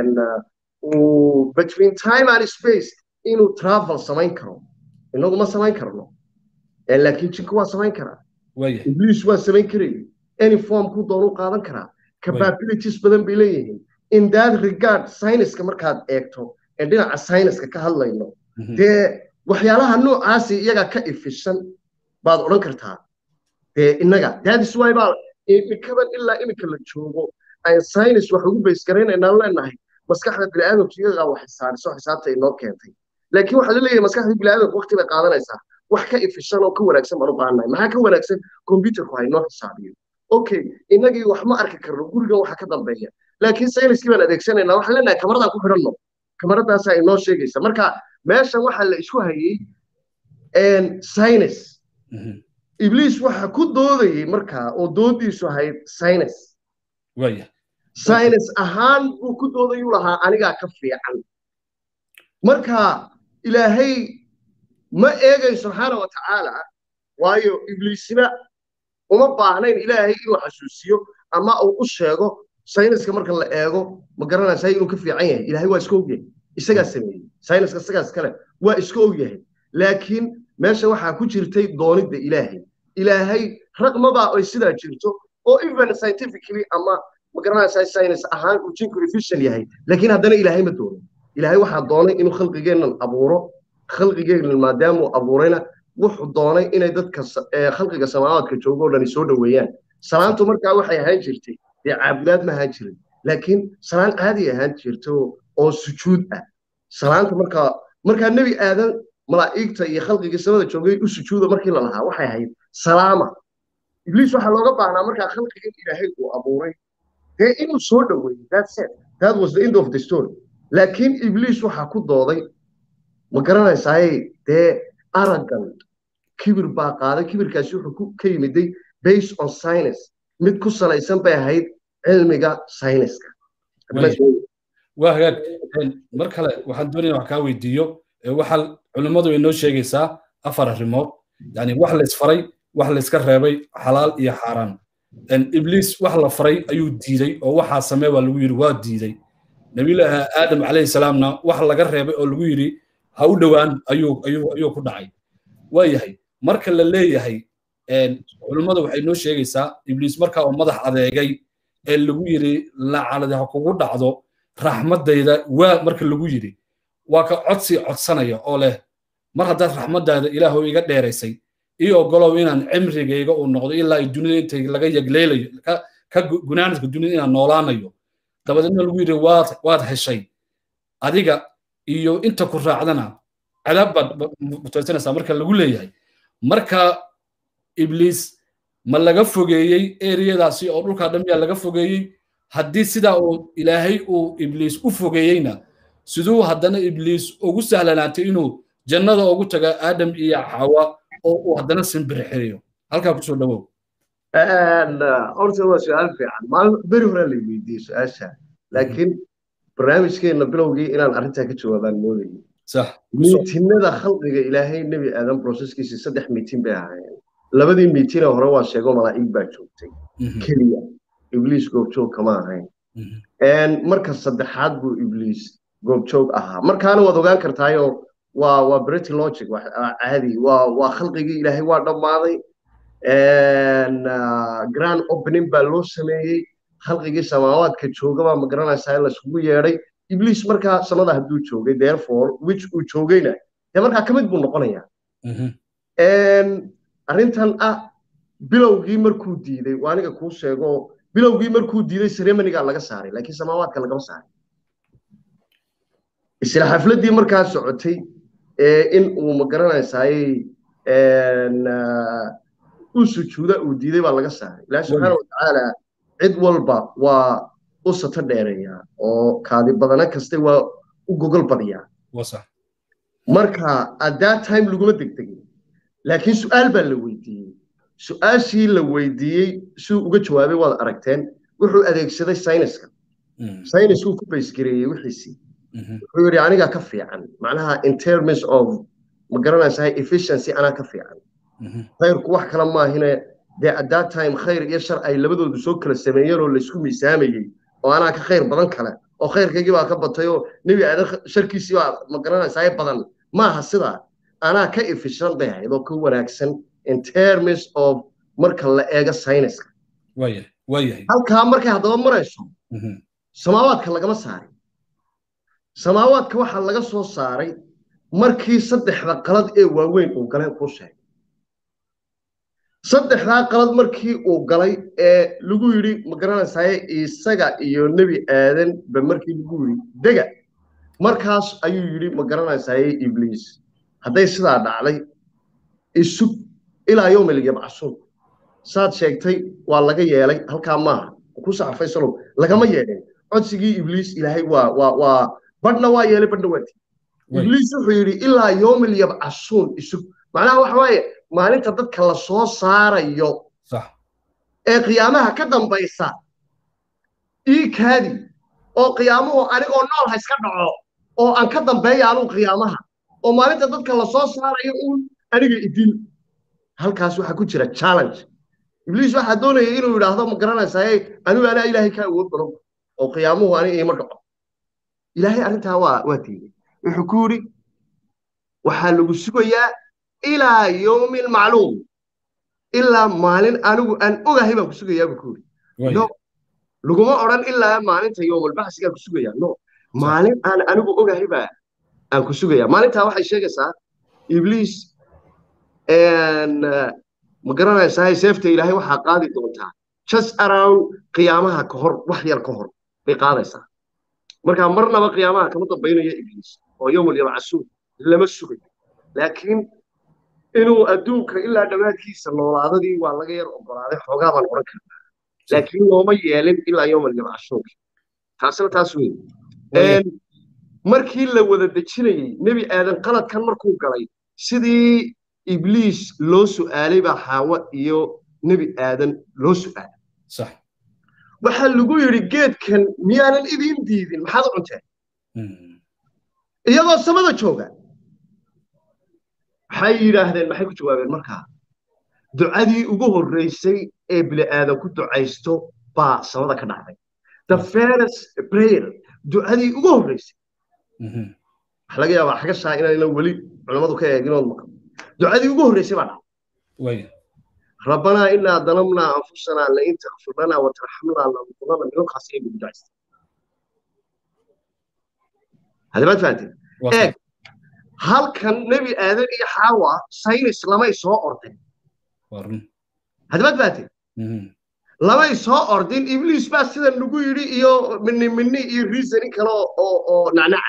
uu between time and space inuu travel samayn karo inagu ma samayn karno laakiin jinku waa samayn karaa iblis waa samayn karay any form ku doonu qaadan karaa capabilities badan bay leeyihiin in that regard science-ka markaad eegto ee dhinaca science-ka ka hadlayno dee waxyaalaha noocaasi iyaga ka efficient baad odhan kartaa dee innaga that is why baa imikadan ilaa imika la joogo ay science wax ugu base garaynaynaa leenahay maskaxda bini'aadamku iyaga wax xisaabso xisaabta inoo keentay laakiin waxa la leeyahay maskaxda bini'aadamku waqti bay qaadanaysaa wax ka efficient oo ka wanaagsan baan u baahannahay maxaa ka wanaagsan computerku ha inoo xisaabiyo okay innagii wax ma arki karno gurigan waxa ka dambeeya laakiin sayniskii baan adeegsanaynaa waxaan leenahay kamarada ku xidhanno kamaradaasa inoo sheegaysa marka meeshan waxa la isku hayay een science iblis waxa ku doodayay marka oo doodiisu ahayd science waya science ahaan uu ku doodayuu lahaa anigaa ka fiican marka ilaahay ma eegay subxaana wa tacaala waayo ibliisna uma baahnayn ilaahay inuu xasuusiyo ama uu u sheego sayniska marka la eego ma garanaysaa inuu ka fiican yahay ilaahay waa iska ogyahay isagaa sameeyey sayniska isagaas kale waa iska ogyahay laakiin meesha waxaa ku jirtay doonidda ilaahay ilaahay raqmabaa ay sidaa jirto oo even scientifically ama ma garanaysaa science ahaan uu jinku efficient yahay laakiin haddana ilaahay ma doonin ilaahay waxaa doonay inuu khalqigeennan abuuro khalqigeennan maadaama uu abuurayna wuxuu doonay inay dadka khalqiga samaawaadka joogo oo dhani soo dhoweeyaan salaantu markaa waxay ahaan jirtay dee caabudaad ma ahaan jirin laakiin salaan caadi ahaan jirto oo sujuud ah salaanta markaa markaa nebi aadan malaa'igta iyo khalqiga samada joogay u sujuuda markii la lahaa waxay ahayd salaama ibliis waxaa looga baahnaa markaa khalqigan ilaahay uu abuuray dee inuu soo dhoweeyo that's it that was the end of the story laakiin ibliis waxaa ku dooday ma garanaysaay dee arrogant kibir baa qaaday kibirkaasi wuxuu ka yimiday based on science mid ku salaysan bay ahayd cilmiga sayniska waa hagaag mar kale waxaan doonayaa wax kaa weydiiyo waxaa culimmadu inoo sheegaysaa afar arrimood yani wax la isfaray wax la iska reebay xalaal iyo xaaraan ibliis wax la faray ayuu diiday oo waxaa samee baa lagu yidhi waa diiday nabiyullaahi aadam calayhi salaamna wax laga reebay oo lagu yidhi ha u dhowaan ayuu ayuu ayuu ku dhacay waa yahay marka la leeyahay culimmadu waxay noo sheegaysaa ibliis markaa oo madax adeegay ee lagu yidhi lacaladi ha kugu dhacdo raxmaddayda waa marka lagu yidhi waa ka codsi codsanaya oo leh mar haddaad raxmaddaada ilaahow iga dheeraysay ii ogolow inaan cimrigayga uu noqdo ilaa ay dunida intay laga yagleelayo ka gunaanadka dunida inaan noolaanayo dabadeedna lagu yidhi waad waad heshay adiga iyo inta ku raacdana cadaab baad mutaysanaysaa marka lagu leeyahay marka ibliis ma laga fogeeyey eriyadaasi oo dhulkaa dhan miyaa laga fogeeyey haddii sidaa uu ilaahay uu ibliis u fogeeyeyna siduu haddana ibliis ugu sahlanaatay inuu jannada ugu taga aadam iyo xawa oo uu haddana simbirixiriyo halkaa kusoo dhawow horta waa su-aal fiican maalin beri hore la weydiiyey su-aasha laakiin barnaamijkeena bilowgii inaan arrintaa ka jawaabaan moodayay sax miitinada khalqiga ilaahay nebi aadan processkiisii saddex miitin bay ahaayeen labadii miitinee hore waa sheego malaa'ig baa joogtay keliya ibliis goobjoog kama ahayn marka saddexaad buu ibliis goobjoog ahaa markaana waad ogaan kartaayoo waa waa brity logic caadi waa waa khalqigii ilaahay waa dhammaaday grand opening baa loo sameeyey khalqigii samaawaadka joogabaa ma garanaysaa in laisugu yeedhay ibliis markaa samada hadduu joogay therefore which uu joogayna dee markaa ka mid buu noqonayaa arrintan ah bilowgii markuu diiday waa aniga kuu sheego bilowgii markuu diiday ceremoniga laga saaray laakiin samaawaadka lagama saaray isla xafladdii markaa socotay in uu ma garanaysaay u sujuuda uu diiday baa laga saaray ilaahi subxaana watacaala cid walba waa u sato dheereeyaa oo kaadi badana kaste waa u gogol badiyaa marka at that time laguma degdegin laakiin su'aal baa la weydiiyey su'aashii la weydiiyey siduu uga jawaabay waad aragteen wuxuu adeegsaday sayniska sayniskuu ku baysgareeyey wixiisii wuxuu yidhi anigaa ka fiican macnaha in terms of ma garanaysaa efficiency anaa ka fiican khayrku wax kale maahine dee at that time khayr iyo shar ay labadoodu soo kala sameeyeen oo laysku miisaamayey oo anaa ka khayr badan kale oo khayrkaygii baa ka batay oo nebi aadan sharkiisii baa ma garanaysaa badan maaha sidaa anaa ka efficient bay ahayd oo ka wanaagsan in terms of marka la eego sayniska halkaa markay haddaba marayso samaawaadka lagama saarin samaawaadka waxaa laga soo saaray markii saddexda qalad ee waaweyn uu galeen kuu sheegay saddexdaa qalad markii uu galay ee lagu yidhi ma garanaysaye isaga iyo nebi aadan ba markii lagu yidhi dega markaas ayuu yidhi ma garanaysaye ibliis hadday sidaa dhacday isug ilaa yowmil yabcasuun saad sheegtay waa laga yeelay halkaa maaha ku saxafay salow lagama yeelin codsigii ibliis ilaahay waa waa waa badhna waa yeelay badhna waa tii ibliis wuxuu yidhi ilaa yowmil yabcasuun isug macnaha waxa waaye maalinta dadka la soo saarayo ee qiyaamaha ka dambaysa ii kaadi oo qiyaamuhu anigoo nool ha iska dhaco oo aan ka dambeeya anuu qiyaamaha oo maalinta dadka la soo saarayo uun aniga idil halkaas waxaa ku jira challenge ibliis waxaa doonaya inuu yidhaahdo ma garanaysaye anigu anaa ilaahay ka awood badan oo qiyaamuhu aniga iima dhaco ilaahay arrintaa waa waa diiday wuxuu ku yidhi waxaa lagu sugayaa ilaa yowmi lmacluum ilaa maalin anigu aan ogahay baan ku sugayaa buu ku yidhi no laguma odhan ilaa maalinta yowmalbaxsigaan ku sugayaa no maalin aan anigu ogahay baa aan ku sugayaa maalintaa waxay sheegaysaa ibliis ma garanaysaa seefta ilaahay waxaa qaadi doontaa just around qiyaamaha ka hor wax yar ka hor bay qaadaysaa markaa marnaba qiyaamaha kama dambaynaya ibliis oo yowmal yabcasuun lama sugayo laakiin inuu adduunka ilaa dhammaadkiisa noolaadadii waa laga yar ogolaaday xoogaa baan odhan karnaa laakiin looma yeelin ilaa yowmal yabcasuunka taasina taas weyn markii la wada dejinayey nebi aadan qaladkan markuu galay sidii ibliis loo su'aalay baa xaawa iyo nebi aadan loo su'aalay sax waxaa lagu yidhi geedkan miyaanan idiin diidin maxaad u cunteen iyagoo samada jooga waxay yidhaahdeen maxay ku jawaabeen markaa ducadii ugu horreysay ee bini aadan ku ducaysto baa samada ka dhacday the first prayer ducadii ugu horreysay waxa laga yaabaa xagashaa inaynan weli culammadu ka eeginood maqan ducadii ugu horreysay baa dhacday ربنا إنا ظلمنا أنفسنا لئن تغفر لنا وترحمنا لنكونن من الخاسرين بالجائزة هذا ما فهمت إيه هل كان نبي آدم إيه حواء ساينس لما يسوى أردن هذا ما فهمت لما يسوى أردن إبليس بس إذا نقول يري إيو مني مني يريزني كلا أو أو نعنع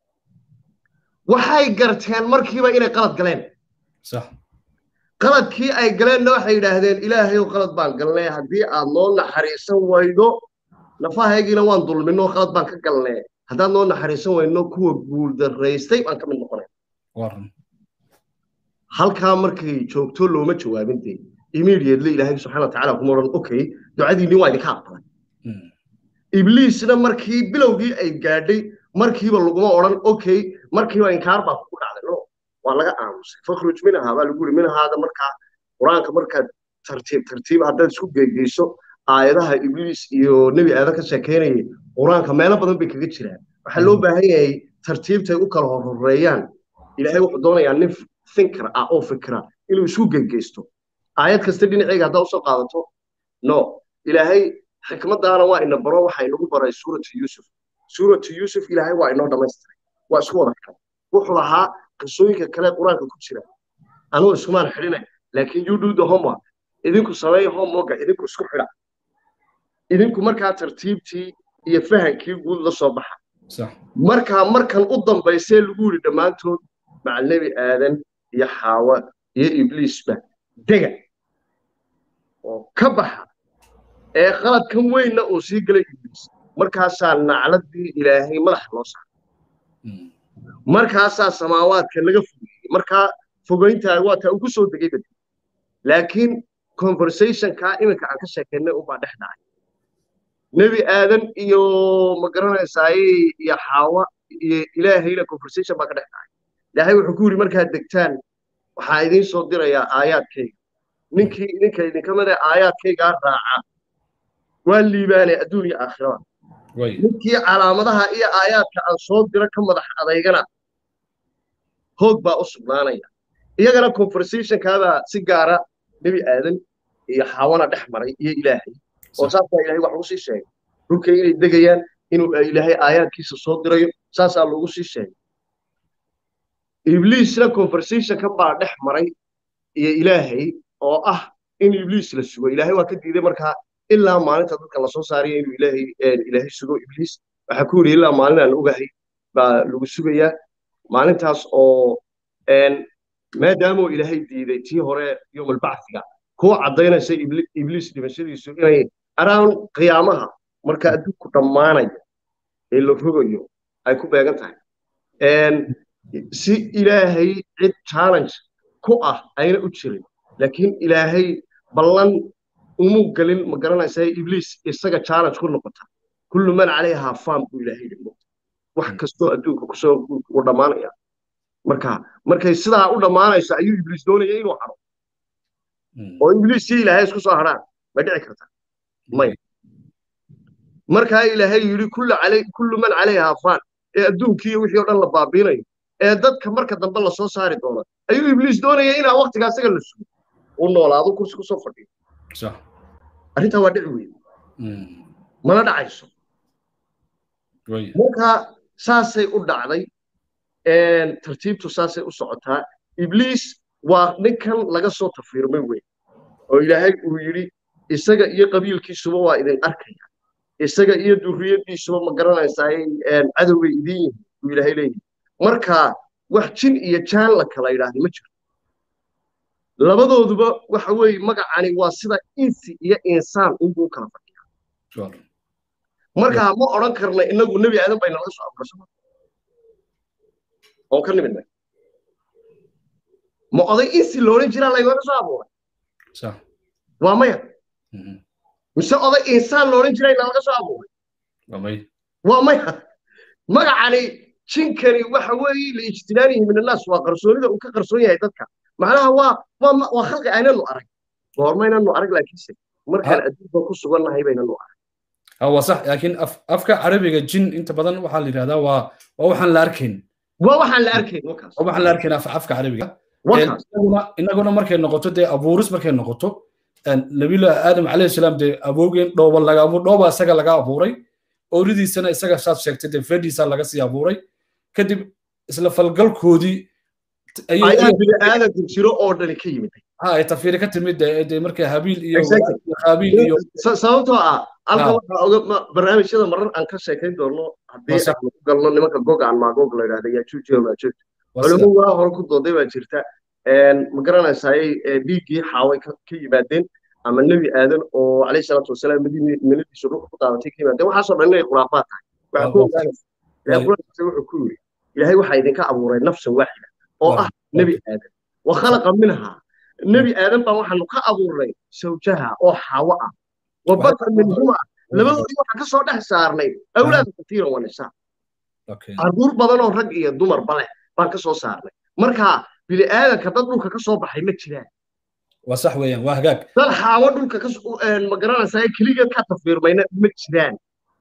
وحي قرتين مركبة إلى قلت قلين صح قلت كي أي قلين نوحي لهذين إلهي وقلت بان قال لي هدي الله حريصا ويدو نفاه يجي لوان ظل منه قلت بان قال لي هذا الله حريصا وينو كو بول الرئيس طيب أنك من نقول ورن هل كان مركي شوكتو لو ما جوابنتي immediately إلهي سبحانه وتعالى كمرن أوكي دعادي نواي دكابلا إبليس نا مركي بلوغي أي قادي مركي باللغما أوران أوكي مركي وإنكار بقول على نو والله أمس فخرج منها بالقول منها هذا مركا قرآن كمركا ترتيب ترتيب هذا سوق جيسو آياتها إبليس يو نبي هذا كسكيني قرآن كمالا بدن بكجتشرا وحلو بهاي ترتيب تيوكل هالريان إلهي وحضونا يعني فكر أو فكرة إلو سوق جيستو آيات كستدين عيق هذا وصل قادته نو إلهي حكمة دارا وإن برا وحينو برا سورة يوسف سورة يوسف إلهي وإنه دمستري وأسوأ ذكر وحلها قصويك كلا قرآن كتيرة أنا اسمان حرينا لكن يدو ده هما إذنكم سوي هم موجع إذنكم سكحرة إذنكم مركها ترتيبتي يفهم كيف يقول الصباح صح مركها مركها قدام بيسيل يقول دمانته مع النبي آدم يا حواء يا إبليس به دقة وكبح إيه خلت كم وين نأوسي قل إبليس مركها سالنا على الدين إلهي ملح نصح مركها سال سماوات كان لقف مركها فوقين تاوات أو كسر دقيقة لكن conversation كائن كعن كشكلنا وبعد إحنا نبي آدم يو مقرنا ساي يا حواء إلهي له conversation بعد إحنا ده هو حكوري مركها الدكتان وحايدين صدر يا آيات كي نكى نكى نكى ماذا آيات كي قال راعة واللي باني الدنيا آخرة نكى على مدها إيه آيات كأن صدر كم مدح أضيقنا هوك بأصبحنا يا إيه قال conversation كذا سيجارة نبي آدم يحاولنا نحمر إيه إلهي وصار إلهي وحوسي شيء ركي دقيقة إنه إلهي آيات كيس صدر يوم ساس الله وسي شيء إبليس لا conversation كم بعد نحمر يا إلهي أو أه إن إبليس للسوء إلهي وكذا إذا مركها إلا ما أنت تذكر الله صاري إنه إلهي إلهي سوء إبليس وحكوري إلا ما لنا الأوجهي بالسوء ما أنت أص أو إن ما داموا إلهي دي تي هراء يوم البعث جا هو عضينا شيء إبليس اللي مشي يسوء يعني أران قيامها مركها أدوك تمانا اللي فوق يوم أيكون بيجان إن سي إلهي عد challenge كوه أين أتشري لكن إلهي بلن أمو قليل مقرنا سي إبليس يسقى challenge كل نقطة كل من عليها فام إلهي الموت وحكستو أدوك وكسو ودمانا يا مركا مركا يسدا ودمانا يسا أيو إبليس دوني يينو حرو وإبليس إلهي يسكو صهران بدعي كرتا ماي مركا إلهي يري كل علي كل من عليها فام أدوك يوحي ودن لبابيني ee dadka marka dambe la soo saari doono ayuu Iblis doonaya in waqtigaas isaga la sugo oo noolaado kursi ku soo fadhiyo sax arinta waa dhici weyn mana dhacayso way marka saasay u dhacday ee tartiibtu saasay u socotaa Iblis waa ninkan laga soo tafiirmay weyn oo Ilaahay uu yiri isaga iyo qabiilkiisuba waa idin arkaya isaga iyo durriyadiisuba ma garanaysaa ee cadawga idin uu Ilaahay leeyahay marka wax jin iyo jaan la kala yiraahdo ma jiro labadooduba waxa weey magacani waa sida insi iyo insaan ugu kala fadhiya marka ma oran karna inagu nabi aadan bayna la soo abrasho oo kan nimid ma oday insi loorin jira la iga soo abuuray sax waa maya mise oday insaan loorin jira la laga soo abuuray waa maya waa maya magacani jinkani waxa weey la ijtinaanihi min الناس waa qarsoonida uu ka qarsoon yahay dadka macnaha waa waa khalqi aananu arag goormaynanu arag laakiin markaan adduunka ku sugannahay baynanu arag هو صح لكن أف أفكار عربية جن أنت بدن وحال هذا و وحن لاركين وحن لاركين وكاس وحن لاركين أف أفكار عربية وكاس إننا إننا قلنا مركين نقطة ده أبورس مركين نقطة nabilah aadam calayhi salaam dee aboogeen dhooba laga abuur dhooba isaga laga abuuray ooridiisana isaga saad sheegtay dee fedhiisa laga sii abuuray kadib isla falgalkoodii ayaa bini aadamku jiro oo dhani ka yimid ha ay tafiiri ka timid dee markay habiil iyo haabiil iyo sababtoo ah halka waxaa oga barnaamijyada marar aan ka sheekayn doono haddii aan ku galno nimanka gog aan maagoog la yidhahda yaa juujiyo maajuuj culimo waa hore ku dooday baa jirta ma garanaysayay dhiiggii xaaway ka yimaadeen ama nebi aadan oo calayhi salaatu wasalaam miladiisu ruux ku daadatay ka yimaadeen waxaasoo dhan inay khuraafaad tahay waxaa ku ogaanaysa ilaahay quraankiisa wuxuu ku yidhi ilaahay waxaa idinka abuuray nafsan waaxida oo ah nebi aadan wa khalaqa minhaa nebi aadan baan waxaanu ka abuurnay sawjaha oo xaawo ah wa bata minhuma labadoodii waxaan ka soo dhex saarnay awlaada katiiran wa nisaa carruur badan oo rag iyo dumarba leh baan ka soo saarnay marka bini aadanka dad dhulka ka soo baxay ma jiraan waa sax weeyaan waa hagaag dad xaawo dhulka ka ma garanaysaa keligeed ka tafiirmayna ma jiraan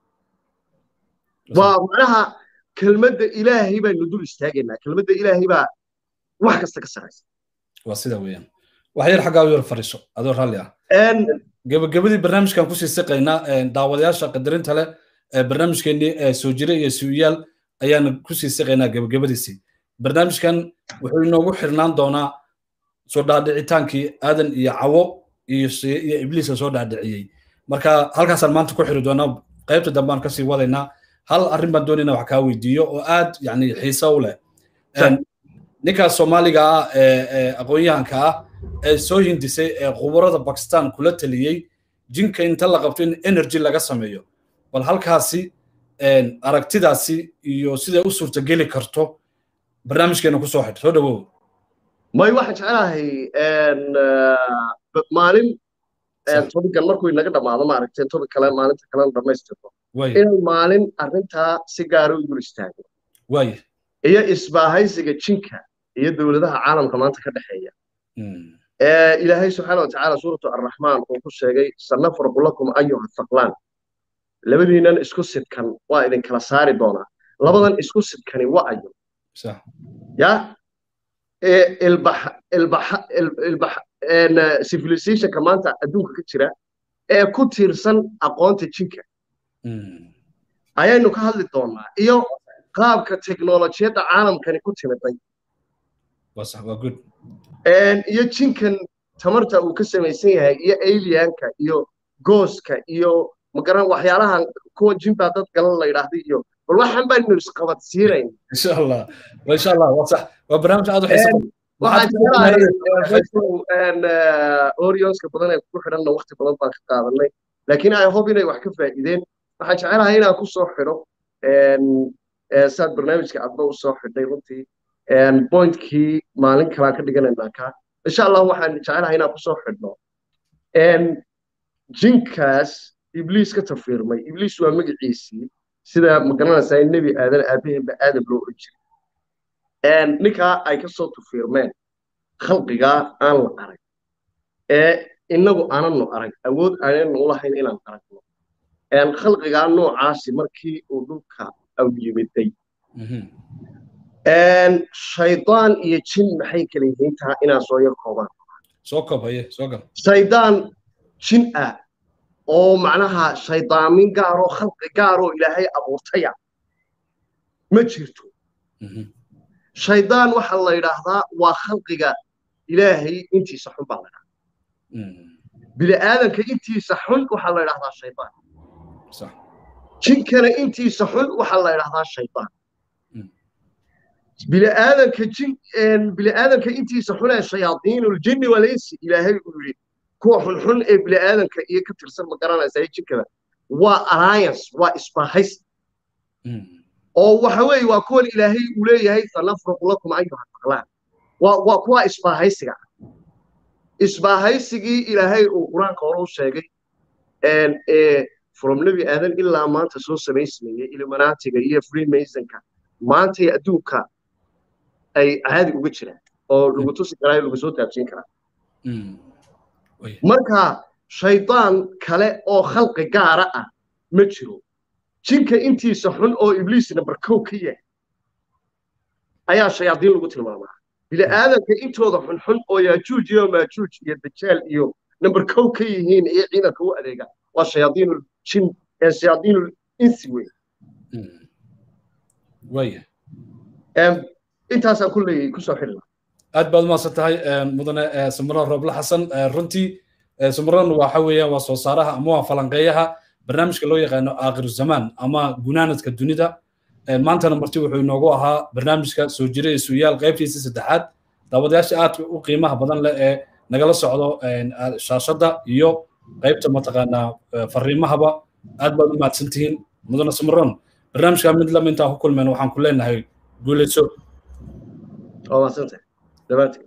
waa macnaha kelmadda ilaahay baynu dul istaagaynaa kelmadda ilaahay baa wax kasta ka saraysa waa sida weeyaan wax yar xaggaa u yar fariiso adoo raalli ah gabagabadii barnaamijkan kusii siqaynaa daawadayaasha qadarinta leh barnaamijkeennii soo jire iyo suuyaal ayaana kusii siqaynaa gabagabadiisii barnaamijkan wuxuu inoogu xirnaan doonaa soo dhaadhicitaankii aadan iyo cawo iyo iyo ibliis soo dhaadhiciyey marka halkaasaan maanta ku xiri doonaa qaybta dambe aan kasii wadaynaa hal arrin baan doonaynaa wax kaa weydiiyo oo aad yani xiiso u leh ninkaas soomaaliga ah ee aqoon-yahanka ah ee soo hindisay ee khubarada bakistan kula taliyey jinka inta la qabto in energy laga sameeyo bal halkaasi aragtidaasi iyo siday u suurtageli karto barnaamijkeena kusoo xidh soo dhawow may waxaan jecelahay maalin tobigan markuu inaga dhammaado maaragtay tobig kale maalinta kalena dhammaystirno inay maalin arrintaa si gaara u dul istaago waay iyo isbaahaysiga jinka iyo dowladaha caalamka maanta ka dhexeeya ilaahay subxaana watacaala suuratu arraxmaan uu ku sheegay sanafraqu lakum ayuha thaqlaan labadiinan isku sidkan waa idin kala saari doonaa labadan isku sidkani waa ayo ya ilbax ilbax ilbax civilizationka maanta adduunka ka jira ee ku tiirsan aqoonta jinka ayaynu ka hadli doonaa iyo qaabka teknolojiyadda caalamkani ku timiday iyo jinkan tamarta uu ka samaysan yahay iyo alienka iyo gooska iyo magaran waxyaalahan kuwa jinbaa dad galan la yidhaahda iyo bal waxaan baanu isqabadsiinayn insha allah insha allah waa sax waa barnaamij aad u xiiso waxaan jecelahay orionska badan ee ku xidhanna waqti badan baan ka qaadanay laakiin ay hob inay wax ka faa'iideen waxaan jecelahay inaan ku soo xidho saad barnaamijka adba u soo xidhay runtii pointkii maalin kalaan ka dhiganaynaa ka insha allah waxaan jecelahay inaan ku soo xidhno jinkaas ibliis ka tafiirmay ibliis waa magaciisii sida ma garanaysaa in nebi aadan aabaheenba aadam loo oran jiray ninkaa ay ka soo tafiirmeen khalqigaa aan la arag ee innagu aananu arag awood aananu u lahayn inaan aragno khalqigaa noocaasi markii uu dhulka aw yimiday shaydaan iyo jin maxay kala yihiin taha inaan soo yar koobaan soo koobaye soo gal shaydaan jin ah oo macnaha shaydaamin gaaroo khalqi gaaroo ilaahay abuurtaya ma jirto shaydaan waxaa la yidhaahdaa waa khalqiga ilaahay intiisa xun baa la yidhahdaa bini aadanka intiisa xun waxaa la yidhahdaa shaydaan jinkana intiisa xun waxaa la yidhahdaa shaydaan bini aadanka jin bini aadanka intiisa xun ee shayaadiinul jinni wal insi ilaahay uu yidhi kuwa xunxun ee bini aadanka iyo ka tirsan ma garanaysaa jinkada waa alliance waa isbaahays oo waxa weeye waa kuwan ilaahay uu leeyahay sanafraqu lakum ayuha thaqlaan waa waa kuwa isbaahaysiga isbaahaysigii ilaahay uu quraanka hore u sheegay ee from nabi aadan ilaa maanta soo samaysmayay illuminatiga iyo freemasonka maanta adduunka ay caadi uga jiraan oo lagu tusi karaa lagu soo taabsin karaa marka shaydaan kale oo khalqi gaara ah ma jiro jinka intiisa xun oo ibliis number kow ka yahay ayaa shayaadiin lagu tilmaamaa bini aadanka intooda xunxun oo yaajuuj iyo maajuuj iyo dajaal iyo number kow ka yihiin iyo ciidanka u adeega waa shayaadiinul jin ee shayaadiinul insi wey waya intaasaan ku leeyahay kusoo xidhna aad baad umaasan tahay mudane samran roble xasan runtii samran waxa weeyaan waa soo saaraha ama waa falanqeeyaha barnaamijka loo yaqaano aakhiru zamaan ama gunaanadka dunida maantana marti wuxuu inoogu ahaa barnaamijka soo jira iyo su'aal qaybtiisa saddexaad daawadayaasha aadka u qiimaha badan leh ee nagala socdo shaashada iyo qaybta mataqaanaa fariimahaba aad baad u mahadsantihiin mudane samran barnaamijka mid lamid intaan ku kulmeen waxaan ku leenahay guuleyso waa mahadsantahay dhammaantiin